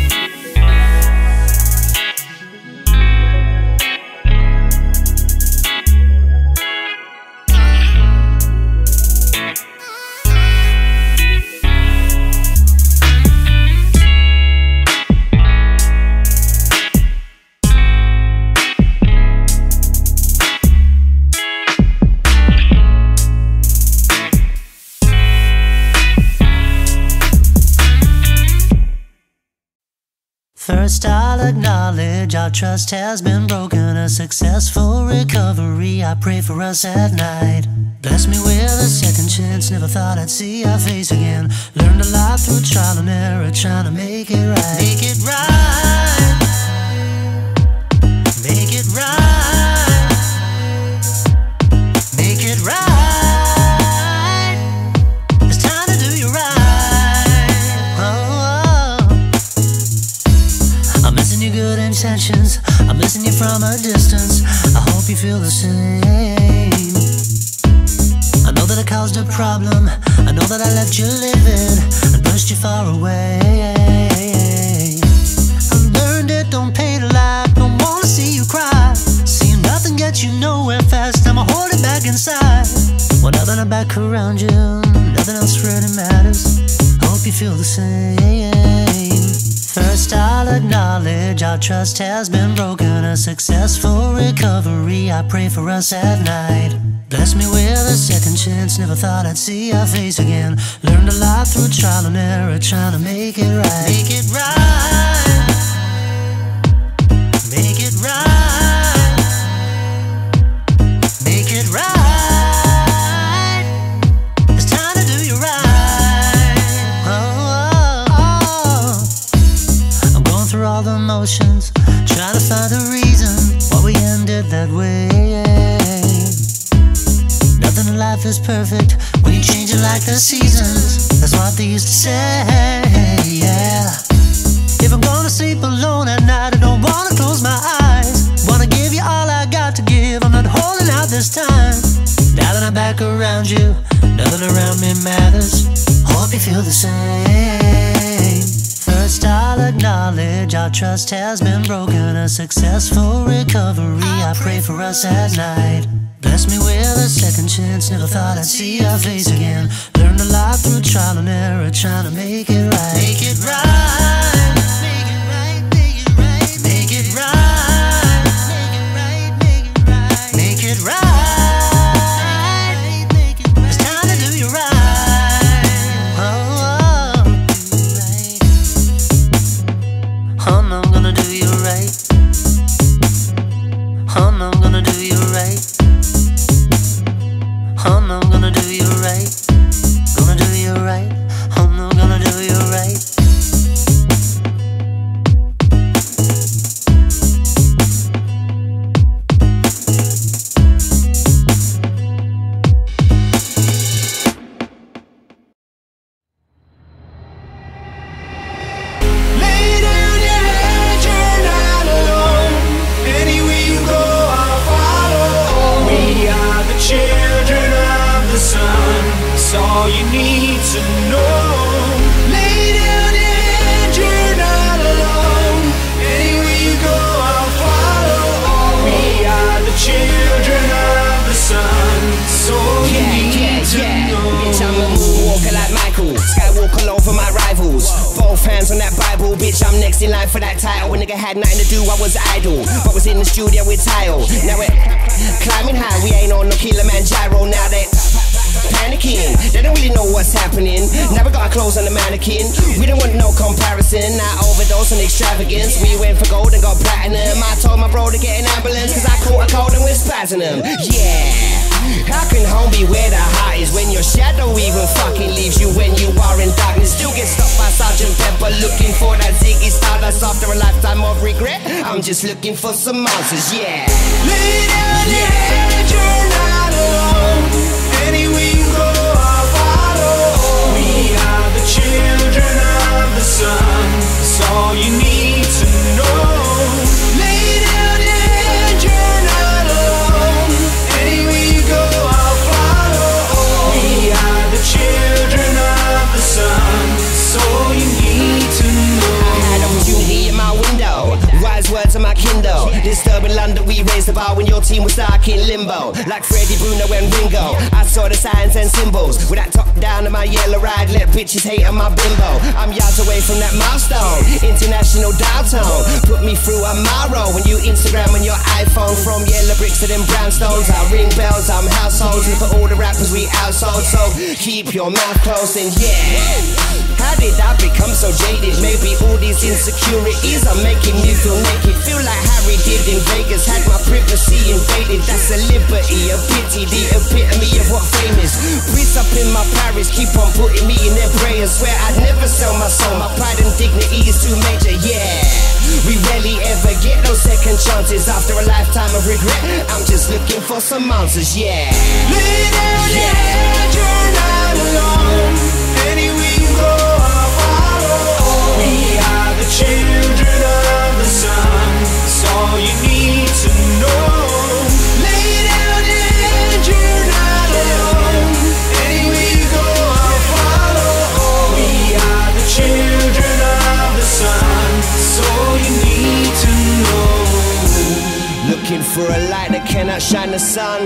H: First I'll acknowledge our trust has been broken. A successful recovery, I pray for us at night. Bless me with a second chance, never thought I'd see our face again. Learned a lot through trial and error, trying to make it right. Make it right. Make it right. Make it right. It's time to do you right. Oh, I'm missing your good intentions, I'm missing you from a distance. I hope you feel the same. I know that I caused a problem, I know that I left you living and pushed you far away. I learned it don't pay to lie, don't wanna see you cry. Seeing nothing gets you nowhere fast, I'ma hold it back inside. Well, now that I'm back around you, nothing else really matters. Hope you feel the same. First I'll acknowledge our trust has been broken. A successful recovery, I pray for us at night. Bless me with a second chance, never thought I'd see our face again. Learned a lot through trial and error, trying to make it right. Make it right. Make it right. Make it right. It's time to do you right. I'm going through all the motions, trying to find a reason why we ended that way. Nothing in life is perfect when you change it like the seasons. That's what they used to say, yeah. If I'm gonna sleep alone at night, I don't wanna close my eyes. Wanna give you all I got to give, I'm not holding out this time. Now that I'm back around you, nothing around me matters. Hope you feel the same. First I'll acknowledge our trust has been broken. A successful recovery, I pray for us at night. Bless me with a second chance, never thought I'd see your face again. Learned a lot through trial and error, trying to make it right. Make it right, make it right, make it right, make it right, make it right, make it right. It's time to do you right. I'm gonna do you right. I'm gonna do you right. I'm gonna do you right. Gonna do you right. I'm gonna do you right.
D: All you need to know. Lay down your head, you're not alone. Anywhere you go, I'll follow. We are the children of the sun. So you need to know.
A: Bitch, I'm a moonwalker like Michael, Skywalker over my rivals. Both hands on that Bible, bitch, I'm next in line for that title. When nigga had nothing to do, I was idle, but was in the studio with Tile. Now we're climbing high, we ain't on no Kilimanjaro. Now they panicking, they don't really know what's happening. Now we got our clothes on the mannequin. We don't want no comparison, not overdose on extravagance. We went for gold and got platinum. I told my bro to get an ambulance, cause I caught a cold and we're spazzing them. Yeah, how can home be where the heart is when your shadow even fucking leaves you when you are in darkness? Still get stopped by Sergeant Pepper looking for that Ziggy Stardust after a lifetime of regret. I'm just looking for some answers, yeah.
D: Lay down your head, you're not alone. Anywhere you go, I'll follow. We are the children of the sun. That's all you need to know. Lay down your head, you're not alone. Anywhere you go, I'll follow. We are the children of the sun. That's all you need to know.
A: I had opportunity in my window, wise words on my Kindle. Disturbing London, we raised the bar when your team was stuck in limbo. Like Freddie, Bruno and Ringo, I saw the signs and symbols. With that top down on my yellow ride, let bitches hate on my bimbo. I'm yards away from that milestone, international dial tone. Put me through a mile when you Instagram on your iPhone. From yellow bricks to them brownstones, I ring bells, I'm households. And for all the rappers we outsold, so keep your mouth closed and yeah. How did I become so jaded? Maybe all these insecurities are making me feel naked. Feel like Harry did in Vegas, had my privacy invaded. That's a liberty, a pity, the epitome of what fame is. Priests up in my parish keep on putting me in their prayers. Swear I'd never sell my soul, my pride and dignity is too major, yeah. We rarely ever get those second chances after a lifetime of regret. I'm just looking for some answers, yeah.
D: Lay down your head, you're not alone. Anywhere you go, I'll follow. We are the children of the sun. That's all you need to know. Lay down your head, you're not alone. Anywhere you go, I'll follow. We are the children of the sun. That's all you need to know.
A: Looking for a light that cannot shine the sun.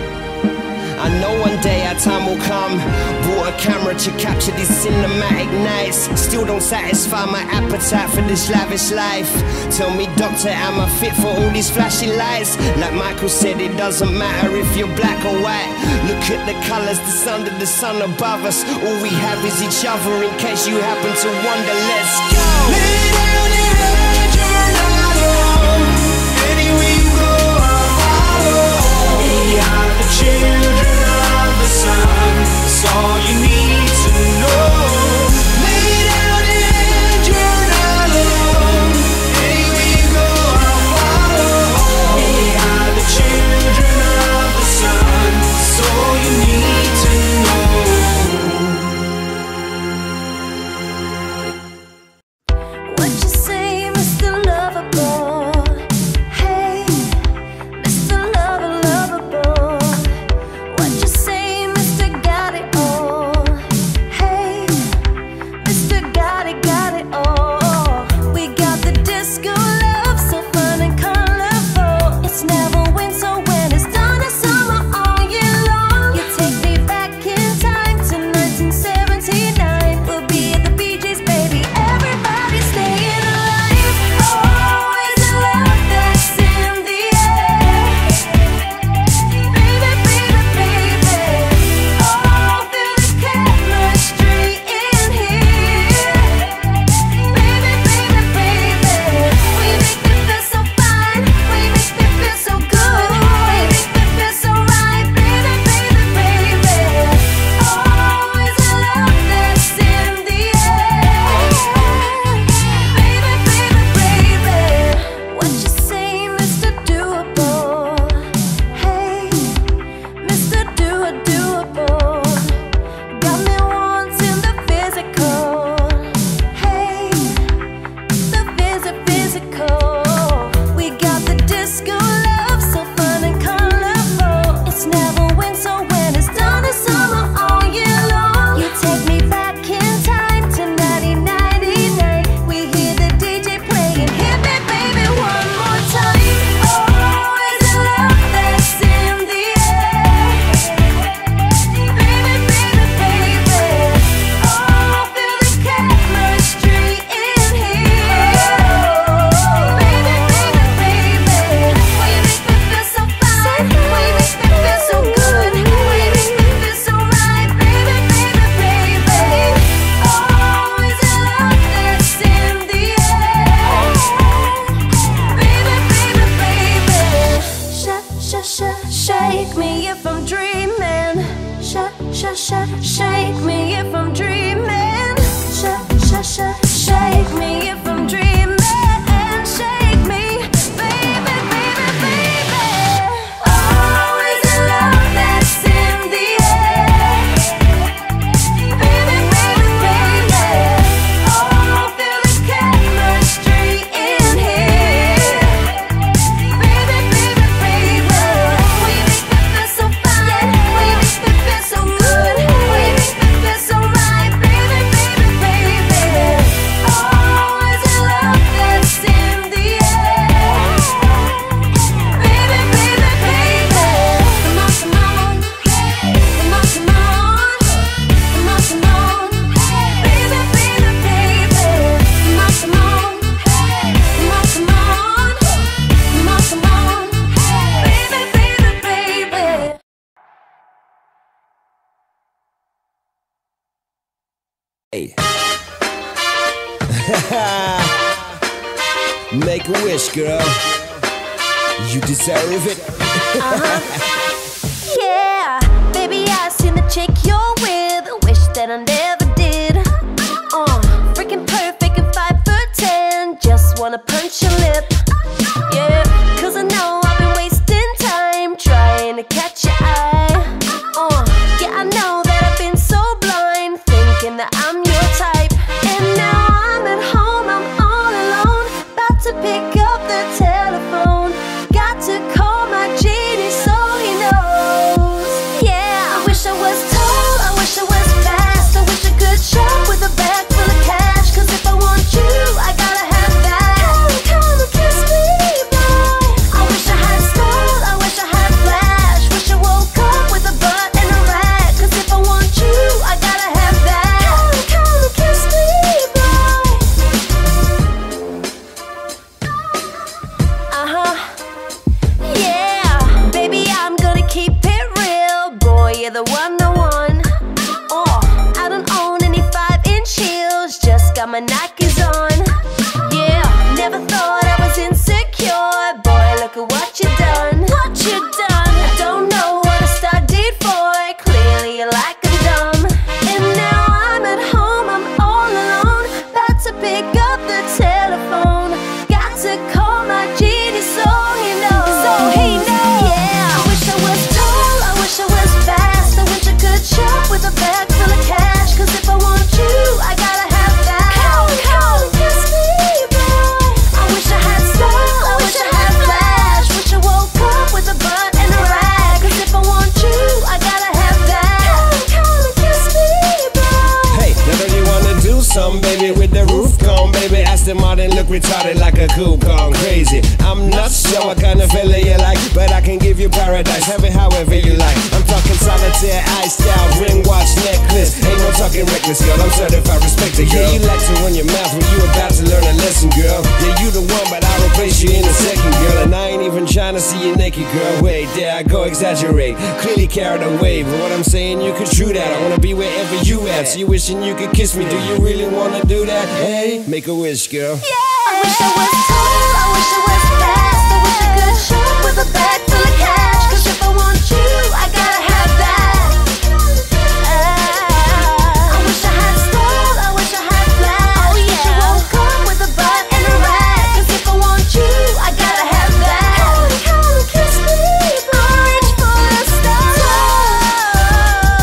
A: I know one day our time will come. Bought a camera to capture these cinematic nights. Still don't satisfy my appetite for this lavish life. Tell me, doctor, am I fit for all these flashy lights? Like Michael said, it doesn't matter if you're black or white. Look at the colors that's under the sun above us. All we have is each other in case you happen to wonder. Let's go.
D: Lay down your head, you're not alone. Anywhere you go, I'll follow. We are the children of the sun. That's all you need to know. Lay down your head, you're not alone. Anywhere you go, I'll follow. We are the children of the sun. That's all you need to know.
B: What you say, Miss
A: Hey. Make a wish, girl. You deserve it.
B: Yeah, baby, I seen the chick you're with. A wish that I never did. Freaking perfect and 5'10". Just wanna punch your lip. Yeah, 'cause I know I've been wasting time trying to catch your eye. Yeah, I know that I've been so blind, thinking that I'm your type. And now I'm at home, I'm all alone, about to pick up the telephone. Got to call my genie so he knows. Yeah, I wish I was tall, I wish I was fast, I wish I could shop with a bag full of cash. 'Cause if I want you, I gotta have that. Come and kiss me, boy. I wish I had style, I wish I had flash, wish I woke up with a butt and a rat. 'Cause if I want you, I gotta have that. Come and kiss me, boy. Yeah, baby, I'm gonna keep it real. Boy, you're the one, the one. I don't own any 5-inch heels, just got my Nikes on. Yeah, never thought I was insecure. Boy, look at what you done. What you done? I don't know what I studied for. Clearly you like I'm dumb. And now I'm at home, I'm all alone, about to pick up the telephone. Got to call my genie so he knows. So he knows. Yeah, I wish I was tall, I wish I was fast, I wish I could shop with a bag full of cash. 'Cause if I want you, I gotta have that. Come and kiss me, boy. I wish I had style, I wish I had flash, wish I woke up with a butt and a rag. 'Cause if I want you, I gotta have that. Come and kiss me, boy.
A: Hey, now don't you wanna do something, baby, with the roof gone, baby? Aston Martin look retarded like a coupe gone crazy. I'm not sure what kind of fella you like, but I can give you paradise, have it however you like. I'm talking solitaire, iced out, ring watch, necklace. Ain't no talking reckless, girl, I'm certified, respected, girl. Yeah, you like to run your mouth when you about to learn a lesson, girl. Yeah, you the one, but I'll replace you in a second, girl. And I ain't even trying to see you naked, girl. Wait, there I go, exaggerate, clearly carried away. But what I'm saying, you could true that. I wanna be wherever you at. So you wishing you could kiss me, do you really wanna do that? Hey, make a wish, girl.
B: Yeah, I wish I was tall, I wish I was fast, I wish I could shop with a bag full of cash. 'Cause if I want you, I gotta have that. I wish I had style, I wish I had flash, wish I woke up with a butt and a rat. 'Cause if I want you, I gotta have that. Come and kiss me, boy. I'll reach for the stars.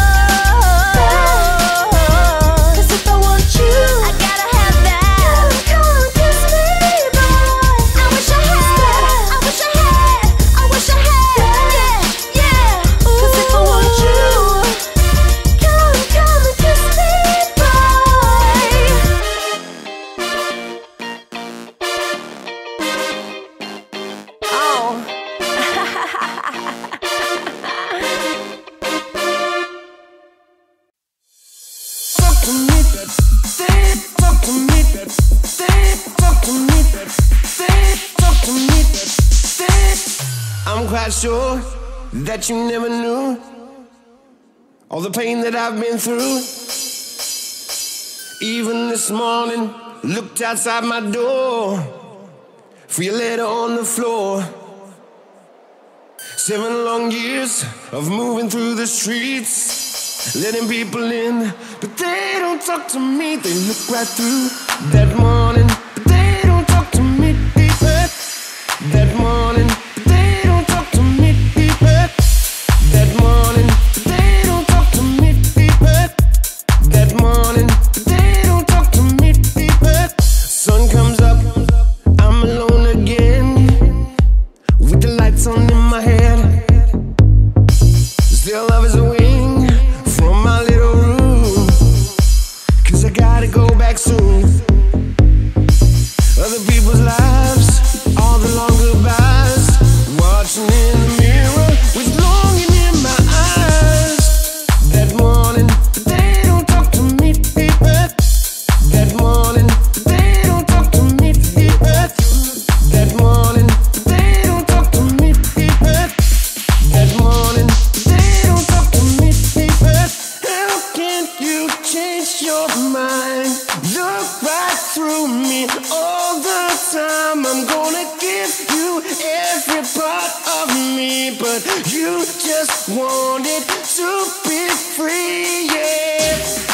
B: 'Cause if I want you, I gotta have that. Come and kiss me, boy. I wish I had style, I wish I had, I wish I had. Yeah, yeah. 'Cause if I want you, come and kiss me, boy.
A: I'm quite sure that you never knew all the pain that I've been through. Even this morning, looked outside my door for your letter on the floor. 7 long years of moving through the streets, letting people in, but they don't talk to me. They look right through that morning, but they don't talk to me. That morning, but they don't talk to me. That morning, but they don't talk to me. That morning, but they don't talk to me. Sun comes up, I'm alone again, with the lights on in my head. Still love is a wing from my little room, 'cause I gotta go back soon. Other people's lives, all the long goodbyes, watching in the mirror with longing in my eyes. That morning, but they don't talk to me. That morning, but they don't talk to me. That morning, but they don't talk to me. That morning, but they don't talk to me. but you just wanted to be free, yeah.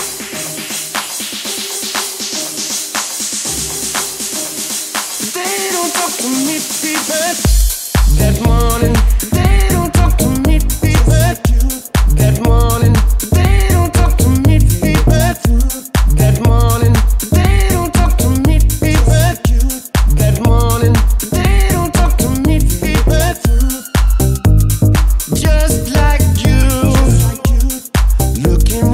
A: They don't talk to me, people. That morning, they don't talk to me, people. That morning, they don't talk to me, people. That morning, they don't talk to me, people. That morning, they don't talk to me, people. Just like you, looking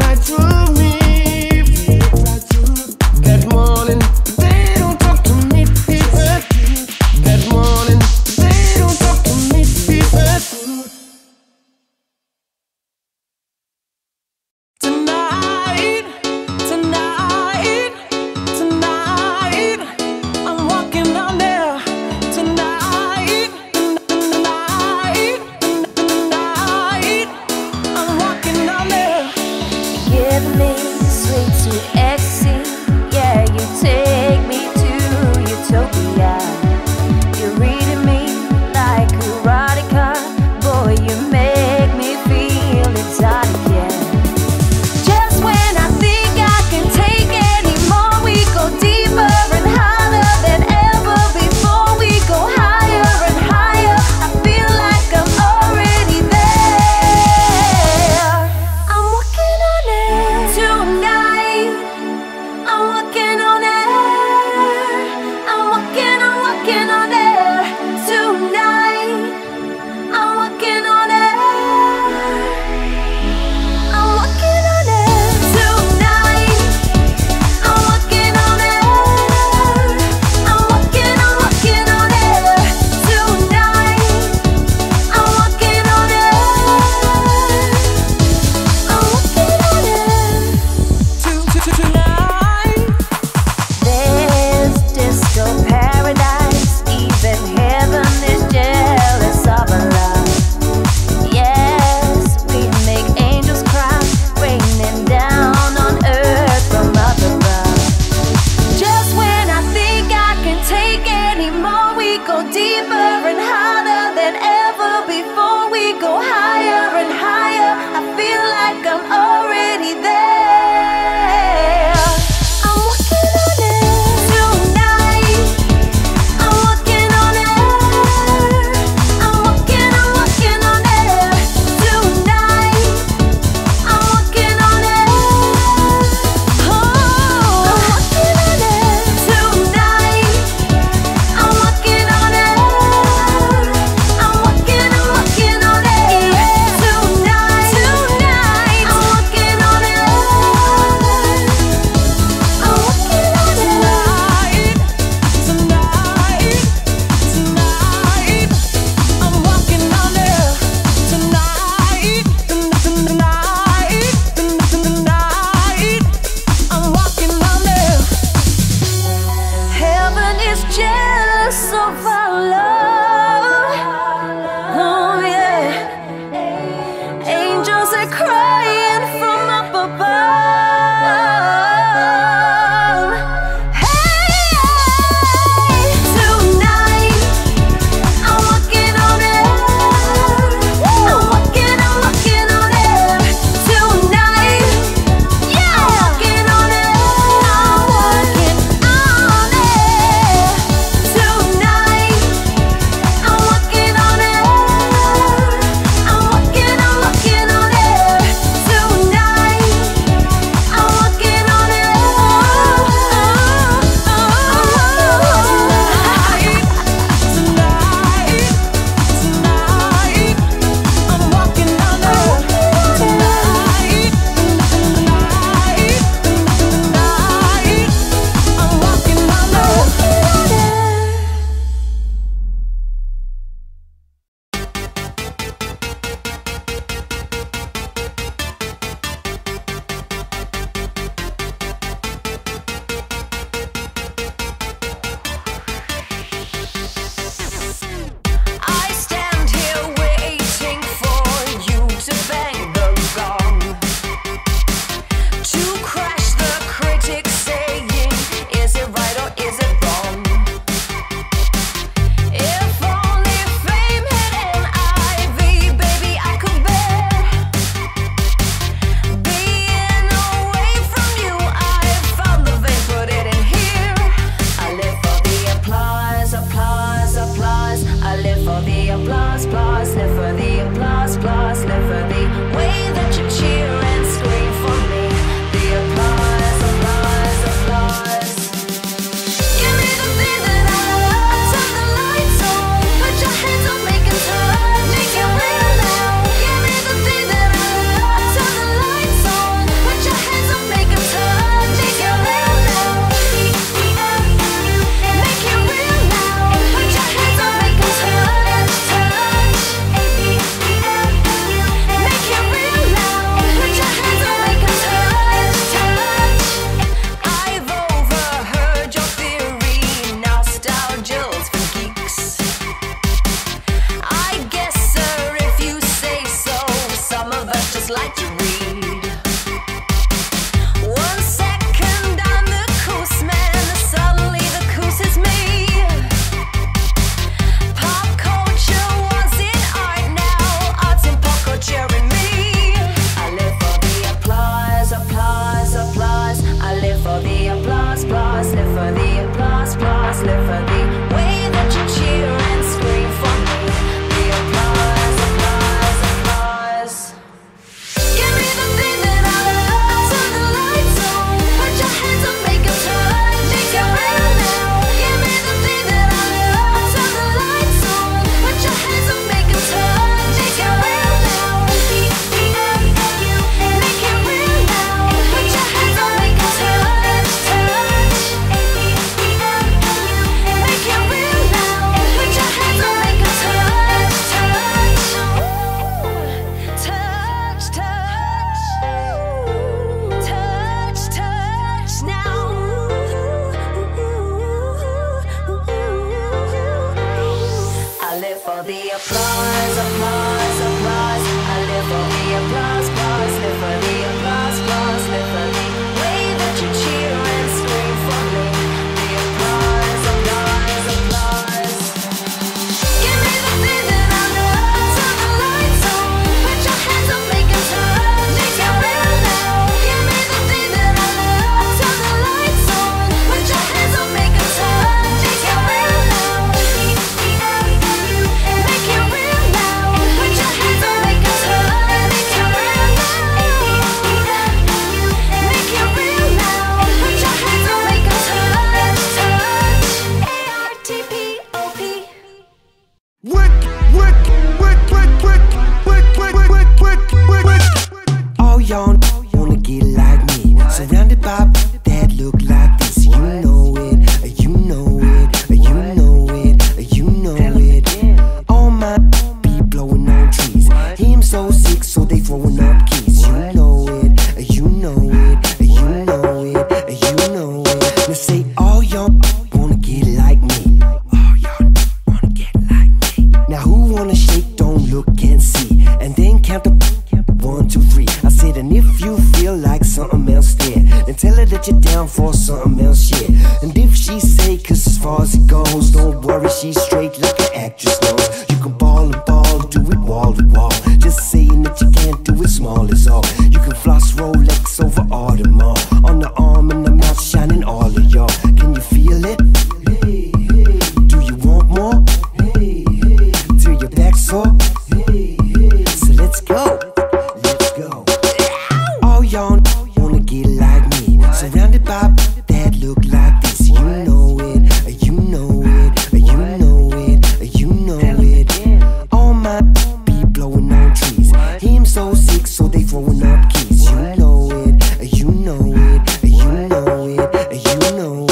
A: you feel like something else there, then tell her that you're down for something else, yeah. And if she say, cause as far as it goes, don't worry, she's straight like an actress knows. You can ball and ball, do it wall to wall. Just saying that you can't do it small is all. You can floss Rolex over all the mall. On the arm and the mouth shining all of y'all. Can you feel it? Hey, hey. Do you want more? Hey, hey. Till your back sore? Hey, hey. So let's go. Let's go. All y'all wanna get like me, surrounded by that look like this. You know it, you know it, you know it, you know it. All my be blowing on trees. Him so sick, so they throwing up keys. You know it, you know it, you know it, you know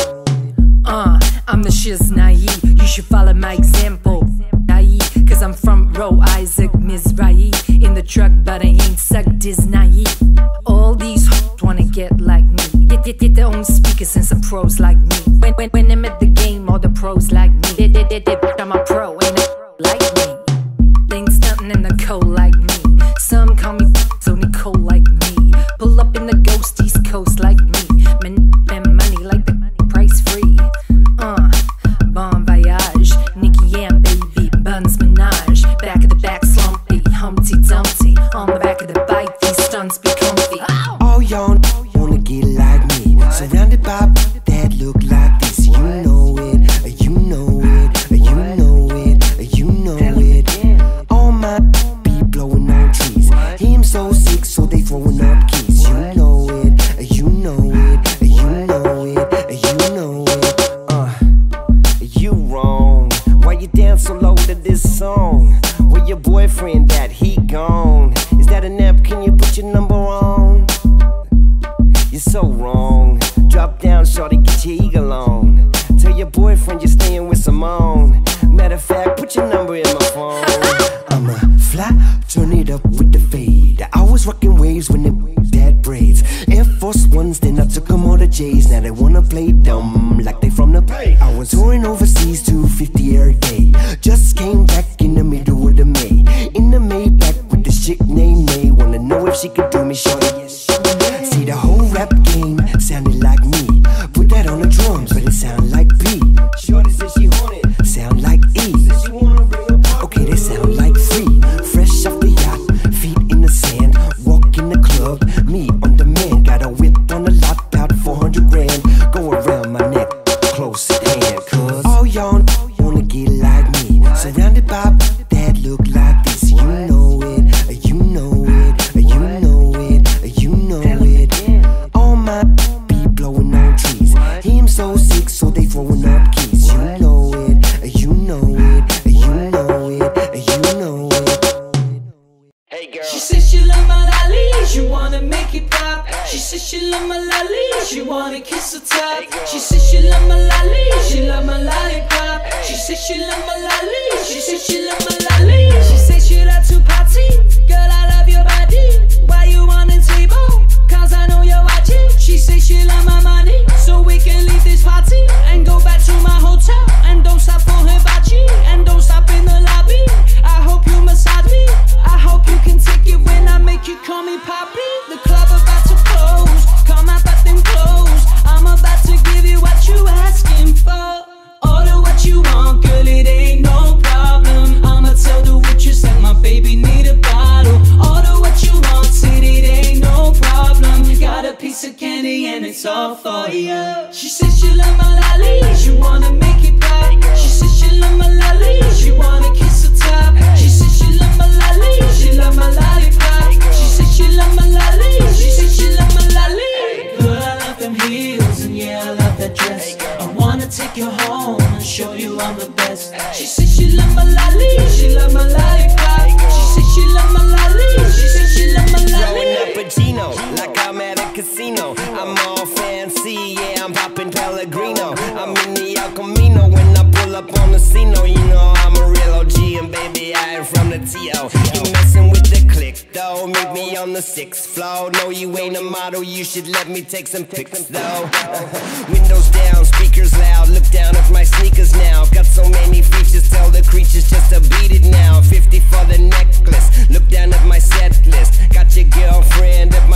A: it.
I: I'm the shiz naive. You should follow my example. Naive, cause I'm front row, Isaac Mizrahi. In the truck, but I ain't sucked is naive. All these hoes wanna get like me. Get their own speakers and some pros like me. When I'm at the game, all the pros like me. I'm a pro, ain't a pro like me. They ain't stuntin' in the cold like me. Some call me so Nicole like me. Pull up in the ghost East Coast like me. Man, spend money like the price free. Bon voyage, Nicky and baby, Buns Minaj. Back of the back slumpy, Humpty Dumpty. On the back of the bike, these stunts be comfy.
A: All y'all wanna get like me, surrounded by that look like this. You know it, you know it, you know it, you know it. All my be blowing on trees. Him so sick, so they throwing up keys. You know it, you know it, you know it, you know it. You wrong. Why you dance so low to this song? Where your boyfriend at? He gone. Is that an app? Can you put your number on? You're so wrong. Drop down, shorty, get your eagle on. Tell your boyfriend you're staying with Simone. Matter of fact, put your number in my phone. I'm a fly, turn it up with the fade. I was rocking waves when they had braids. Air Force Ones, then I took them all to J's. Now they wanna play dumb like they from the Bay. I was touring overseas, 250 every day. Just came back in the middle of the May. In the Maybach with this chick named May. Wanna know if she could do me, shorty? See, the whole rap game sounded like me. Put that on the drums, but it sound like B. Shorty said she want it. Sound like E. Okay, they sound like free. Fresh off the yacht, feet in the sand. Walk in the club, me on demand. Got a whip on the lot, about 400 grand. Go around my neck, close at hand. Cause all y'all wanna get like me, surrounded by that look like this. You know it, you know it, you know it, you know it. All my be blowing on trees. Him so sick, so they throwing up keys. You know it, you know it, you know it, you know it. Hey girl.
F: She says she love my lolly, she wanna make it pop. She says she love my lolly, she wanna kiss her top. She says she love my lolly, she love my lollipop. She says she love my lolly, she says she love my lolly. She says she love to party, girl I love your body. Why you on the table? Cause I know you're watching. She says she love my money, so we can leave this party and go back to my hotel. And don't stop for hibachi, and don't stop in the lobby. I hope you massage me, I hope you can take it when I make you call me Poppy. The club about to close, come out but them clothes. I'm about to give you what you asking for. Order what you want, girl, it ain't no problem. I'ma tell the waitress that my baby need a bottle. Order what you want, said it ain't no problem. Got a piece of candy and it's all for you. She says she love my lolly, she wanna make it pop. She says she love my lolly, she wanna kiss her top. She says she love my lolly, she love my lollipop. She says she love my lolly, she says she love my lolly. Girl, I love them heels and yeah, I love that dress. I wanna take you home and show you I'm the best. She says she love my lolly, she love my lollipop. She says she love my lolly, she says she love my lolly.
A: Throwing up a Gino, like I'm at a casino. I'm all fancy, yeah, I'm popping Pellegrino. I'm in the El Camino when I pull up on the scene. You know I'm a real OG and baby I am from the T.O. You messing with the click though, meet me on the 6th floor. No, you ain't a model, you should let me take some pics though. Windows down, speakers loud, look down at my sneakers now. Got so many features, tell the creatures just to beat it now. 50 for the necklace, look down at my set list. Got your girlfriend at my crib.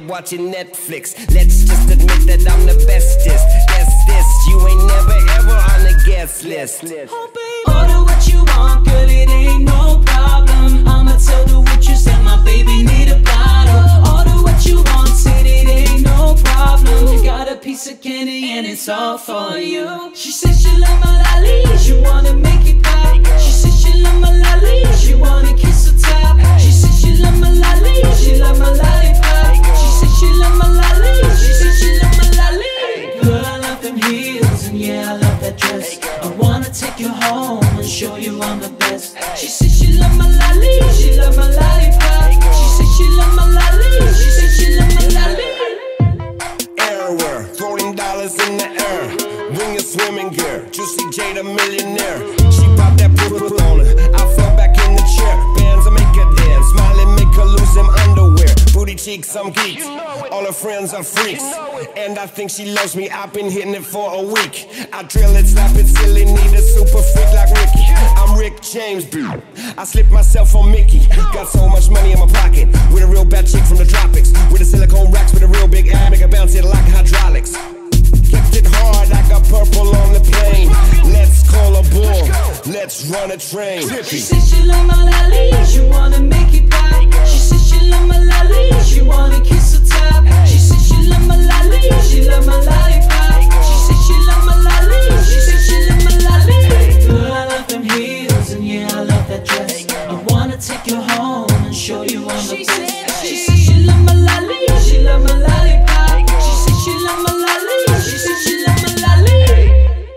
A: bed watching Netflix. Let's just admit that I'm the bestest. Guess this, you ain't never ever on the guest list.
G: Order what you want, girl, it ain't no problem. I'ma tell the waitress that my baby need a bottle. Order what you want, said it ain't no problem. You got a piece of candy and it's all for you. She said she love my lolly, she wanna make it pop. She said she love my lolly, she wanna kiss her top. She said she love my lolly, she love my lollipop. She said she love my lolly, she said she love my lolly. Girl, I love them heels and yeah, I love that dress. I wanna take you home and show you I'm the best. She said she love my lolly, she love my lollipop. She said she love my lolly, she said she love my lolly.
A: Everywhere, throwing dollars in the air. Bring your swimming gear, Juicy J the millionaire. She popped that poo on her, I fell back in the chair. Bands, I make her dance, smiling make her lose them underwear. Booty cheeks, some geeks, all her friends are freaks. And I think she loves me, I've been hitting it for a week. I drill it, slap it, silly, need a super freak like Ricky. I'm Rick James, dude. I slipped myself on Mickey. Got so much money in my pocket, with a real bad chick from the tropics. With the silicone racks, with a real big ass, make her bounce it like hydraulics. Kept it hard, I got purple on the plane. Let's call a bull, let's run a train.
G: She said she love my lolly, she wanna make it pop. She said she love my lolly, she wanna kiss her top. She said she love my lolly, she love my lollipop. She said she love my lolly, she said she love my lolly. Girl, I love them heels and yeah, I love that dress. I wanna take you home and show you I'm the best. She said she love my lolly, she love my lollipop. She said she love my lolly, she said she love my lolly.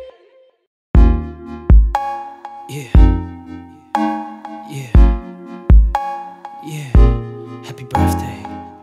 G: Yeah, yeah, yeah. Happy birthday.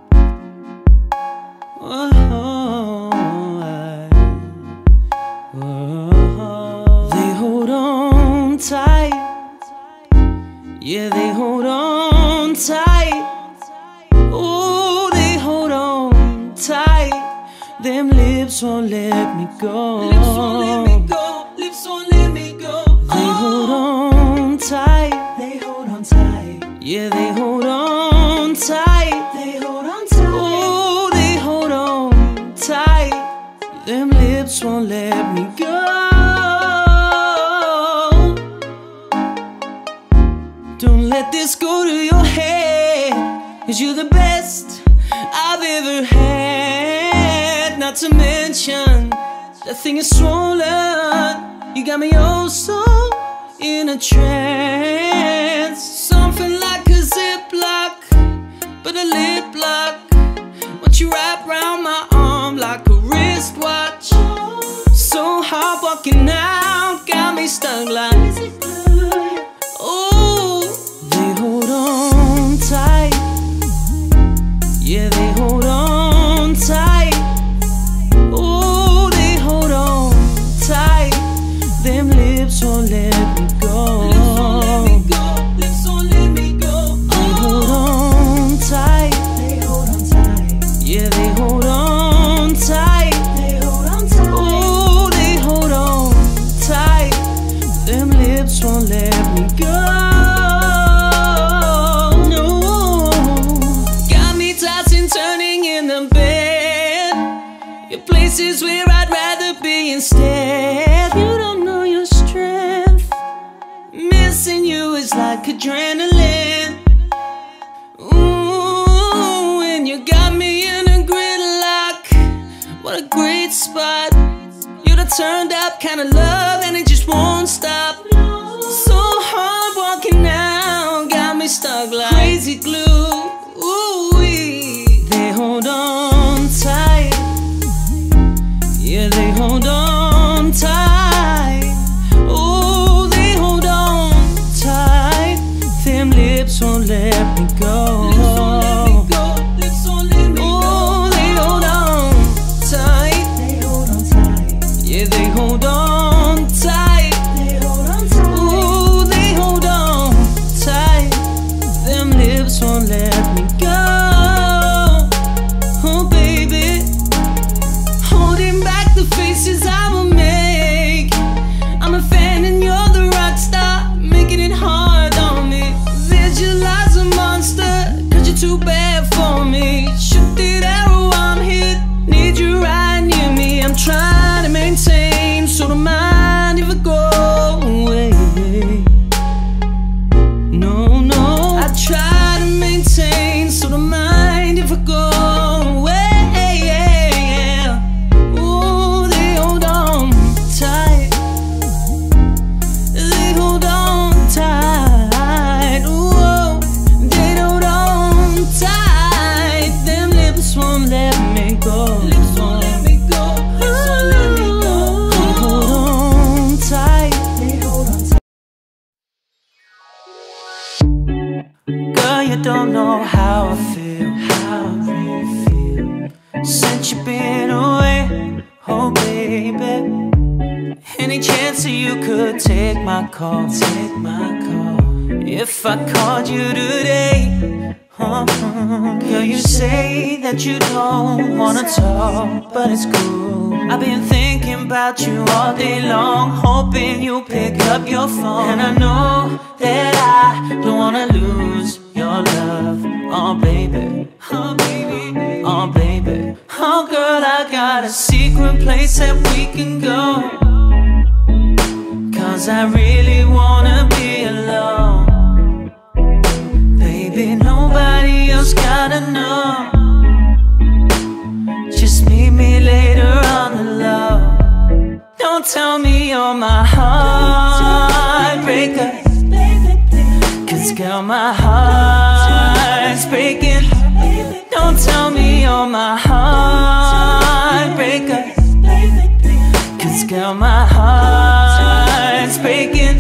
G: They hold on tight. Yeah, they hold on tight. Oh, they hold on tight. Them lips won't let me go. Lips won't let me go. Lips won't let me go. They hold on tight. They hold on tight. Yeah, they hold on tight. They hold on tight. Oh, they hold on tight. Them lips won't let me go. Don't let this go to your head, 'cause you're the best I've ever had. Not to mention, that thing is swollen. You got me oh so in a trance. Something like a ziplock, but a lip lock. What you wrap around my arm like a wristwatch. So hard walking out, got me stuck like. Oh, they hold on tight. Yeah, they hold on tight. Oh, they hold on tight. Them lips won't let me go. Lips won't let me go. Lips won't let me go. They hold on tight. They hold on tight. Yeah, they hold on tight. They hold on tight. Oh, they hold on tight. Them lips won't let me go. No, got me tossing, turning in the bed. Your places where I'd rather be instead. You don't know your strength. Missing you is like adrenaline. Ooh, and you got me in a gridlock. What a great spot. You're the turned up kind of love, and it just won't stop. So hard walking out, got me stuck like crazy glue. Ooh-wee. They hold on tight. Yeah, they hold on tight. Oh, they hold on tight. Them lips won't let me go. Lips won't let me go. Lips won't let me go. Oh, they hold on tight. They hold on tight. Yeah, they hold on tight. They hold on tight. lips won't let me go. Lips won't let me go. Lips won't let me go. Hold on tight. Hold on tight. Girl, you don't know how I feel, how I really feel since you've been away. Oh baby, any chance that you could take my call, take my call. If I called you today, girl, you say that you don't wanna talk, but it's cool. I've been thinking about you all day long, hoping you'll pick up your phone. And I know that I don't wanna lose your love. Oh baby, oh baby, oh baby. Oh girl, I got a secret place that we can go, 'cause I really wanna be alone. Baby, nobody else gotta know. Just meet me later on the low. Don't tell me you're my heartbreaker, 'cause girl, my heart's breaking. Don't tell me you're my heartbreaker, 'cause girl, my heart's breaking.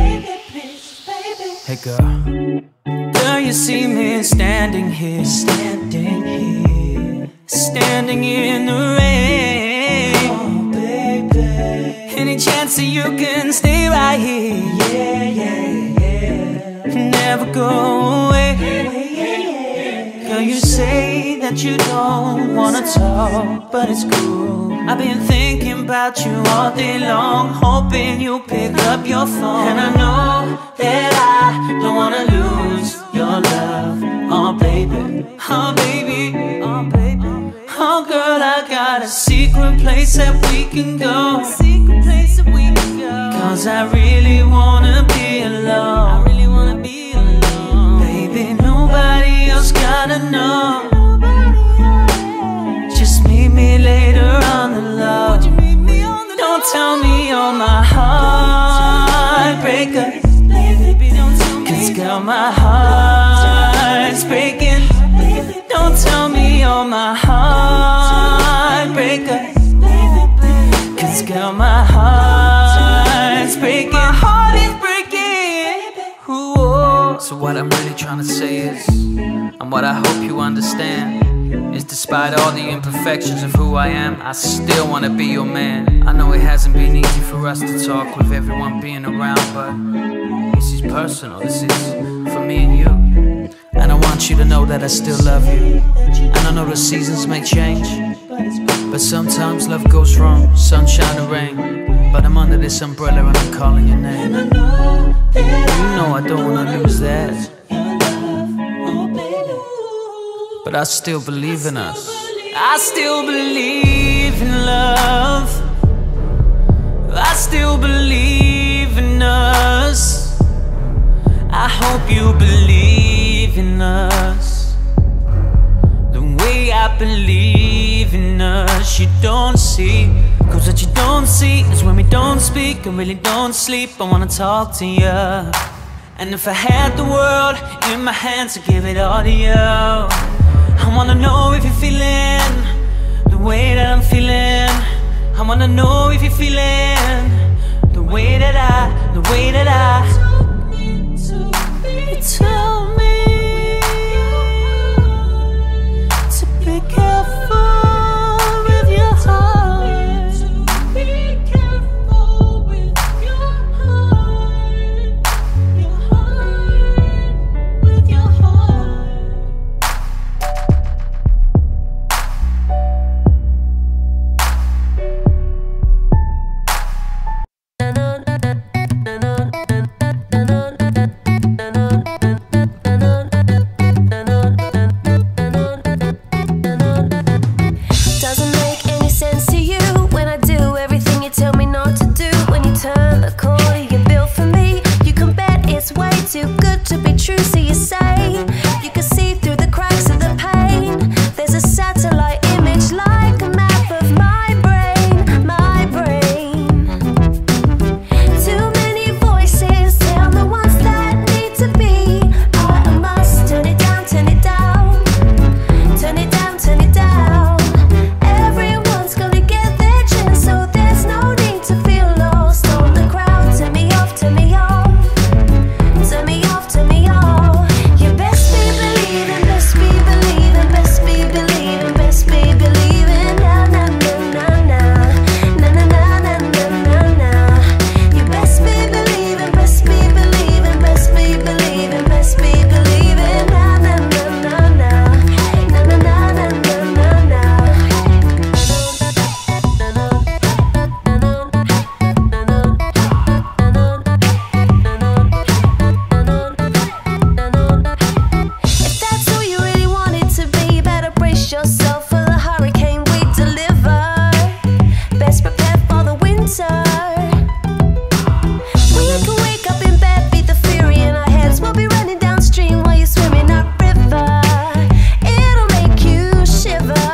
G: Hey girl, girl, you see me standing here, standing here, standing in the rain. Oh baby, any chance that you can stay right here? Yeah, yeah, yeah. Never go away. Girl, you say that you don't wanna talk, but it's cool. I've been thinking about you all day long, hoping you'll pick up your phone. And I know that I don't wanna lose your love. Oh baby, oh baby, oh baby. Oh girl, I got a secret place that we can go, secret place that we can go. 'Cause I really wanna be alone. I really wanna be alone. Baby, nobody else gotta know. Just meet me later on the low. Don't tell me you're my heartbreaker, 'cause girl, my heart's breaking. Don't tell me you're my heartbreaker, 'cause girl, my heart's breaking. My heart is breaking. Ooh.
J: So what I'm really trying to say is, and what I hope you understand, is despite all the imperfections of who I am, I still wanna be your man. I know it hasn't been easy for us to talk with everyone being around, but this is personal, this is for me and you. And I want you to know that I still love you. And I know the seasons may change, but sometimes love goes wrong, sunshine or rain. But I'm under this umbrella and I'm calling your name. You know I don't wanna lose that, but I still believe in us.
G: I still believe in love. I still believe in us. I hope you believe in us the way I believe in us. You don't see, 'cause what you don't see is when we don't speak and really don't sleep. I wanna talk to you, and if I had the world in my hands, I'd give it all to you. I wanna know if you're feeling the way that I'm feeling. I wanna know if you're feeling the way that I, the way that I. You tell me to be careful with your heart. Be careful with your heart. Your heart, with your heart.
B: yourself for the hurricane we deliver. Best prepared for the winter. We can wake up in bed, beat the fury in our heads. We'll be running downstream while you're swimming upriver. It'll make you shiver.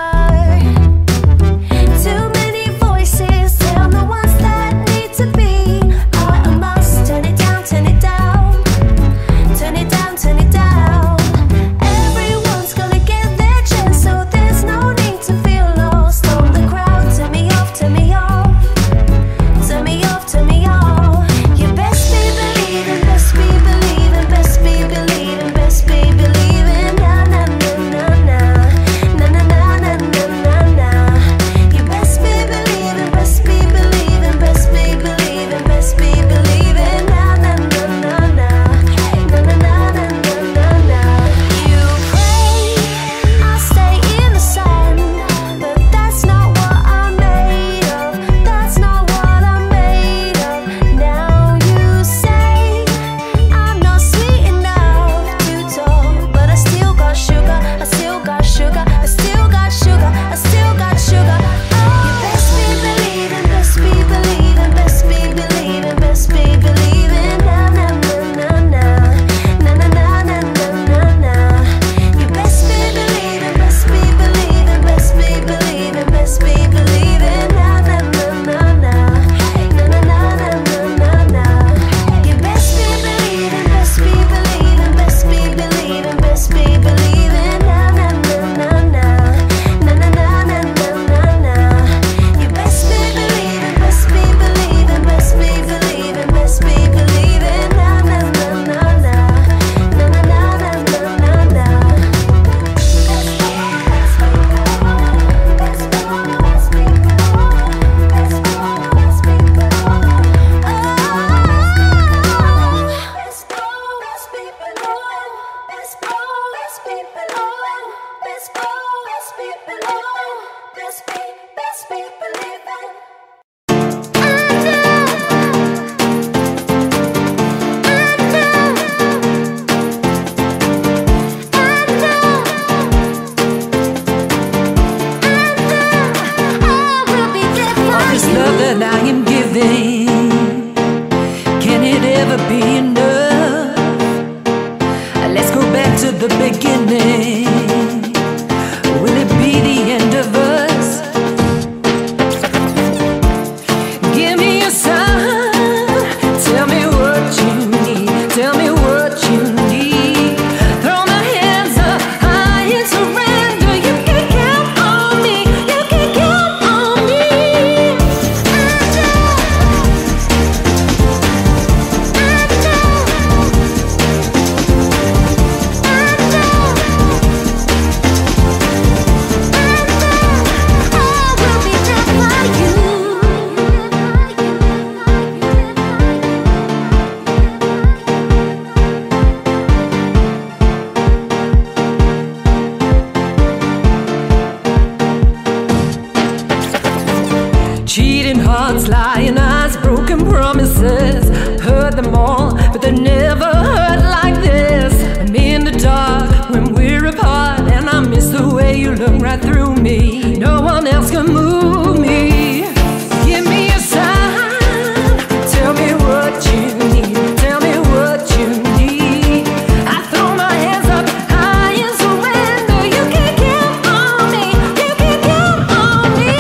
B: Too many voices, tell the ones that need to be. I must turn it down, turn it down. Turn it down, turn it down. Everyone's gonna get their chance, so there's no need to feel lost. On the crowd, turn me off, turn me off. Turn me off, turn me off. You best be believing, best be believing, best be believing, best be believing. Na na na na na, na na na na na na na. You best be believing, best be believing, best be believing, best be believing. Na na na na na, na na na na na na. You pray I stay in the sun, but that's not what I'm made of. That's not what I'm made of. Now you say I'm not sweet enough to talk, but I still got sugar. I still got sugar. I still got sugar. I still got sugar. You best be believing, best be believing, best be believing, best be believing. Na na na na na, na na na na na na. You best be believing, best be believing, best be believing, best be believing. Na na na na na, na na na na na na. You best be believing, best be believing, best be believing, best be believing. Na na na na na, na na na na na na. You best be believing, best be believing, best be believing, best be believing. Na na na na na, na na na na na na.
I: All this love that I am giving, can it ever be enough? Let's go back to the beginning. Will it be the end of us? Give me a sign. Tell me what you need. Tell me what you need. Throw my hands up high and surrender. You can count on me. You can count on me. Cheating hearts, lying eyes, broken promises. Heard them all, but they never hurt like this. I'm in the dark when we're apart, and I miss the way you look right through me. No one else can move me. Give me a sign. Tell me what you need. Tell me what you need. I throw my hands up high and surrender. You can count on me. You can count on me.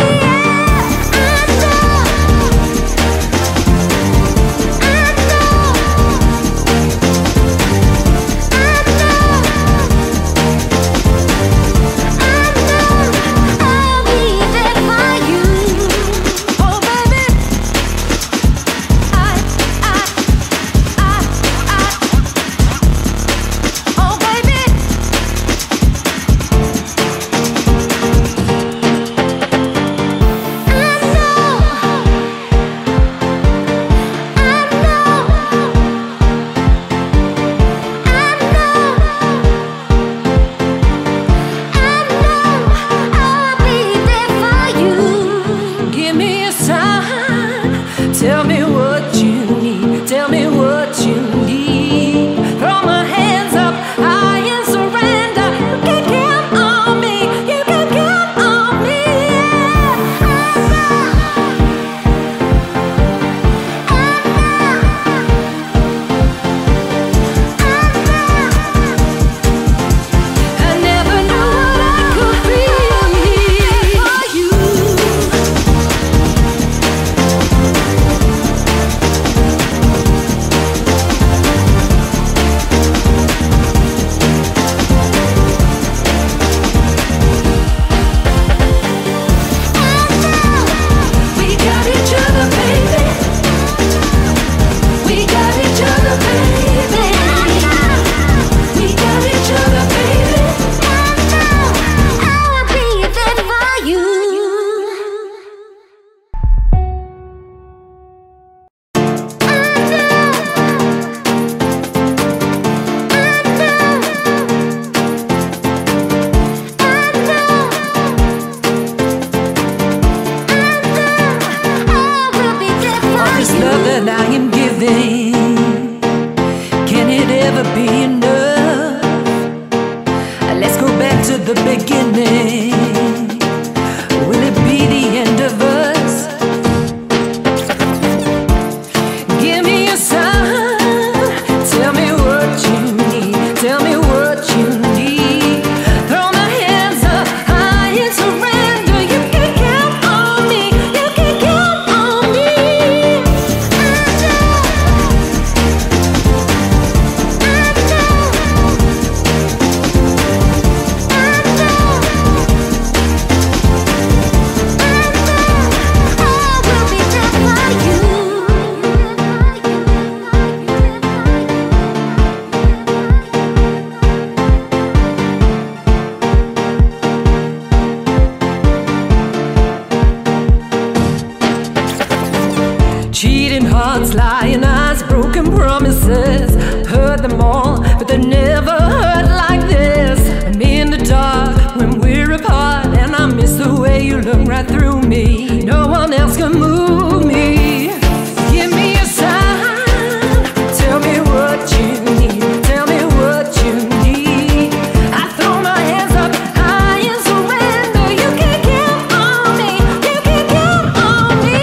I: Cheating hearts, lying eyes, broken promises. Heard them all, but they never hurt like this. I'm in the dark when we're apart, and I miss the way you look right through me. No one else can move me. Give me a sign, tell me what you need, tell me what you need. I throw my hands up high and surrender. You can count on me, you can count on me.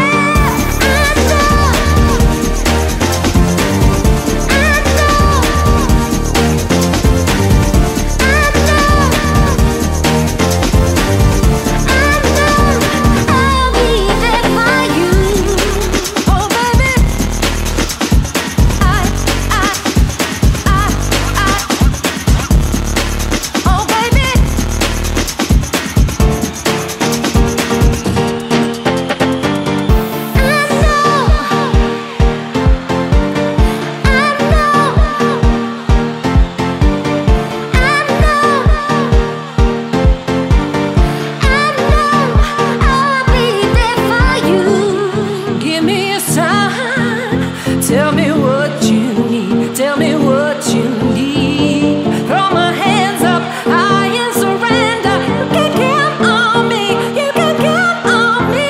I: Tell me what you need, tell me what you need. Throw my hands up high and surrender. You can count on me, you can count on me.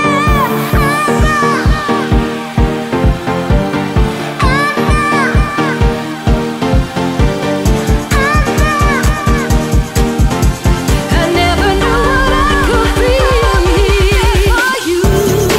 I: I never knew what I could be for you.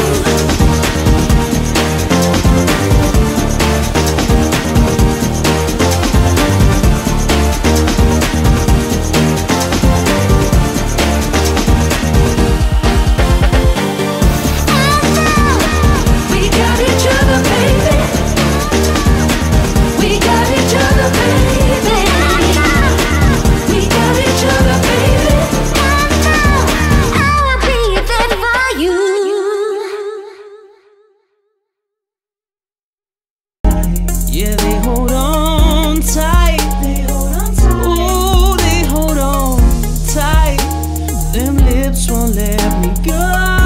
G: Yeah, they hold on tight. Ooh, they hold on tight. Them lips won't let me go.